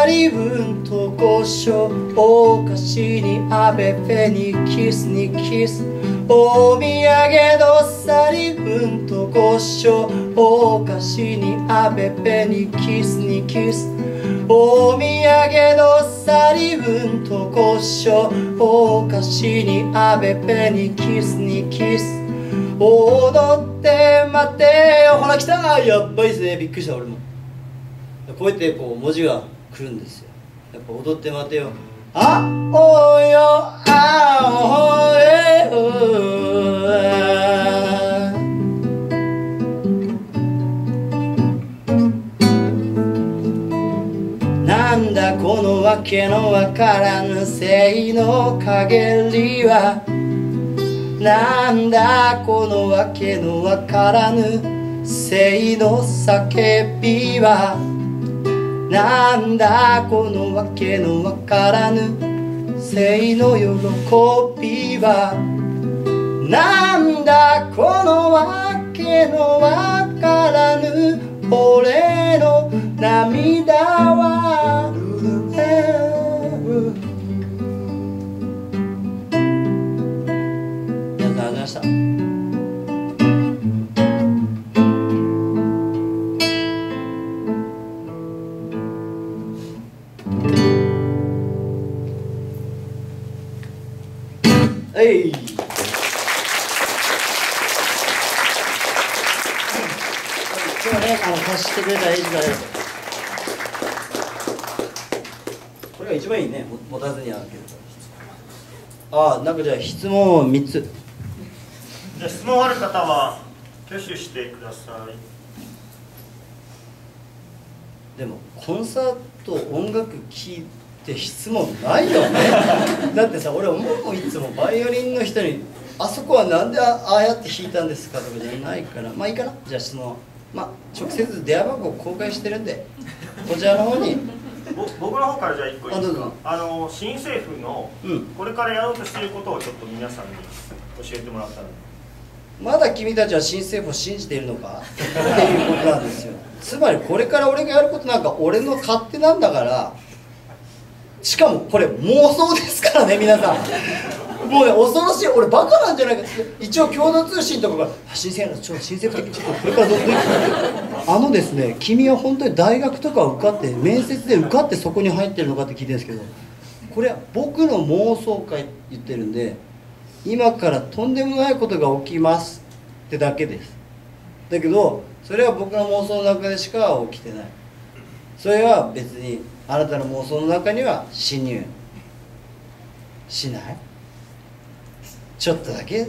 リうんとこしょお菓子にアベベにキスにキスお土産どっさりうんとこしょお菓子にアベベにキスにキスお土産どっさりうんとこしょお菓子にアベベにキスにキス踊って待ってよほら来たやっばいっすねびっくりした俺もこうやってこう文字が来るんですよやっぱ踊って待てよあおよあおえおなんだこのわけのわからぬ性の陰りはなんだこのわけのわからぬ性の叫びはなんだこのわけのわからぬ性の喜びはなんだこのわけのわからぬ俺の涙は皆さんありがとうございましたはい今日はね貸してくれたエイジからこれが一番いいね持たずに開けるああなんかじゃあ質問を3つじゃあ質問ある方は挙手してください。 でもコンサート音楽聴いて質問ないよねだってさ俺思うもんいつもバイオリンの人にあそこはなんでああやって弾いたんですかとかじゃないからまあいいかなじゃあ質問まあ直接電話番号公開してるんでこちらの方に僕の方からじゃあ1個いいですか。 ど新政府のこれからやろうとしていることをちょっと皆さんに教えてもらったら。 まだ君たちは新政府を信じているのかっていうことなんですよつまりこれから俺がやることなんか俺の勝手なんだからしかもこれ妄想ですからね皆さんもうね恐ろしい俺バカなんじゃないかって一応共同通信とかが新政府新政府的これからどうですね君は本当に大学とか受かって面接で受かってそこに入ってるのかって聞いてるんですけどこれは僕の妄想会言ってるんで今からとんでもないことが起きますってだけですだけどそれは僕の妄想の中でしか起きてないそれは別にあなたの妄想の中には侵入しないちょっとだけ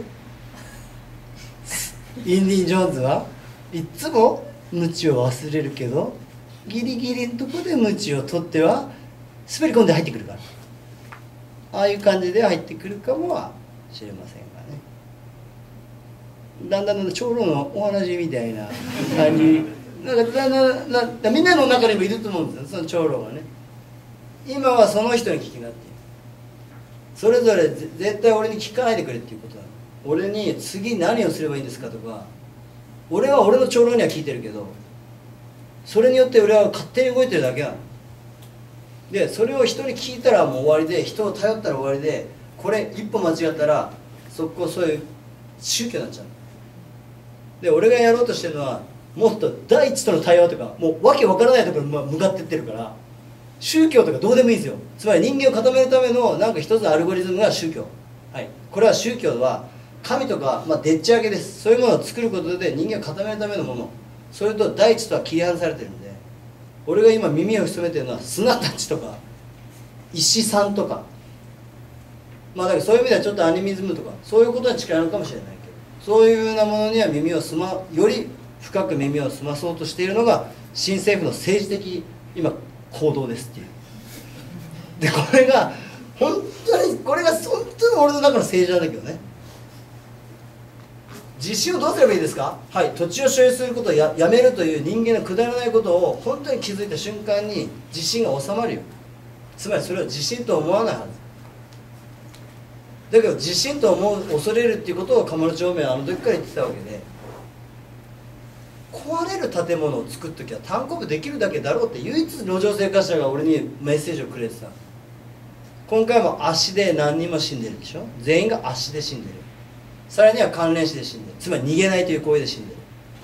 インディ・ジョーンズはいっつもムチを忘れるけどギリギリのとこでムチを取っては滑り込んで入ってくるからああいう感じで入ってくるかもは知れませんがねだんだん長老のお話みたいな感じなんかみんなの中にもいると思うんですよその長老がね今はその人に聞きなってそれぞれ絶対俺に聞かないでくれっていうことなの俺に次何をすればいいんですかとか俺は俺の長老には聞いてるけどそれによって俺は勝手に動いてるだけなのでそれを人に聞いたらもう終わりで人を頼ったら終わりでこれ一歩間違ったらそこそういう宗教になっちゃうで俺がやろうとしてるのはもっと第一との対話とかもうわけわからないところに向かっていってるから宗教とかどうでもいいんですよつまり人間を固めるためのなんか一つのアルゴリズムが宗教はいこれは宗教は神とか、でっち上げですそういうものを作ることで人間を固めるためのものそれと第一とは切り離されてるんで俺が今耳を潜めてるのは砂たちとか石さんとかだからそういう意味ではちょっとアニミズムとかそういうことに近いのかもしれないけどそういうようなものにはより深く耳を澄まそうとしているのが新政府の政治的今行動ですっていうでこれが本当に俺の中の政治なんだけどね地震をどうすればいいですかはい土地を所有することをやめるという人間のくだらないことを本当に気づいた瞬間に地震が収まるよつまりそれを地震と思わないはずだけど地震と恐れるっていうことを鴨の長明はあの時から言ってたわけで壊れる建物を作っときは単行部できるだけだろうって唯一路上生活者が俺にメッセージをくれてた。今回も足で何人も死んでるでしょ。全員が足で死んでる。さらには関連死で死んでる。つまり逃げないという行為で死んでる。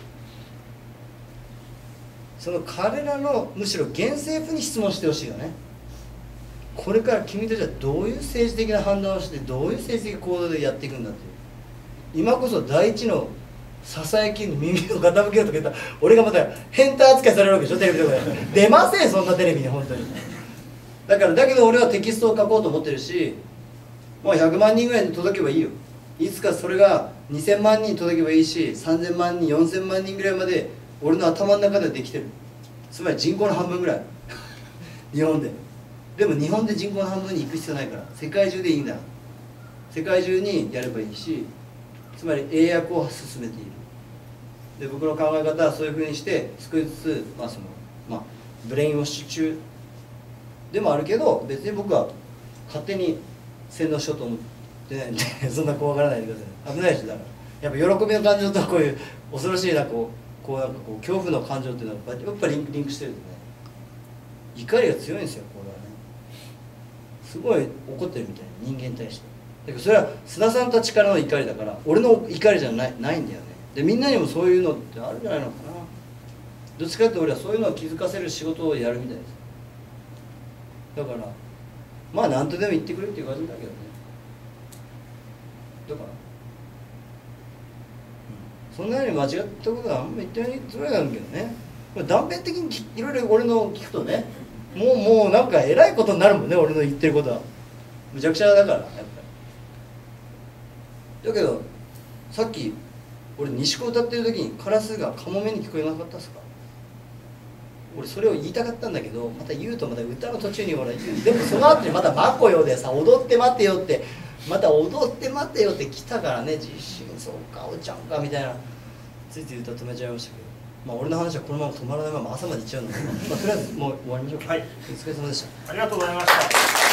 その彼らのむしろ現政府に質問してほしいよね。これから君たちはどういう政治的な判断をしてどういう政治的行動でやっていくんだっていう。今こそ第一の支え金に耳を傾けようとか言ったら俺がまた変態扱いされるわけでしょ、テレビとかで。出ませんそんなテレビに本当に。だけど俺はテキストを書こうと思ってるし、もう100万人ぐらいに届けばいいよ。いつかそれが2000万人に届けばいいし、3000万人4000万人ぐらいまで俺の頭の中ではできてる。つまり人口の半分ぐらい日本で。でも日本で人口の半分に行く必要ないから、世界中でいいんだ。世界中にやればいいし、つまり英訳を進めている。で僕の考え方はそういうふうにして少しずつ、ブレインウォッシュ中でもあるけど、別に僕は勝手に洗脳しようと思ってないんでそんな怖がらないでください。危ないし、だからやっぱ喜びの感情とこういう恐ろしいなんかこう恐怖の感情っていうのはやっぱりリンクしてるんでね、怒りが強いんですよ。これはねすごい怒ってるみたいな、人間に対して。だけどそれは須田さんたちからの怒りだから、俺の怒りじゃないんだよね。でみんなにもそういうのってあるんじゃないのかな。どっちかって俺はそういうのを気づかせる仕事をやるみたいです。だからまあ何とでも言ってくれっていう感じだけどね。だから、そんなように間違ったことはあんま言ってないつもりなんだけどね。これ断片的にいろいろ俺の聞くとね、もうなんかえらいことになるもんね、俺の言ってることは。むちゃくちゃだからやっぱり。だけどさっき俺西高歌ってる時にカラスがカモメに聞こえなかったですか。俺それを言いたかったんだけど、また言うとまた歌の途中に俺言う。でもその後にまたマコよでさ、踊って待てよって、また踊って待てよって来たからね、実習そうかおちゃんかみたいな、ついつい歌止めちゃいましたけど、俺の話はこのまま止まらないまま朝までいっちゃうんだけど、とりあえずもう終わりましょうか。はい、お疲れ様でした。 ありがとうございました。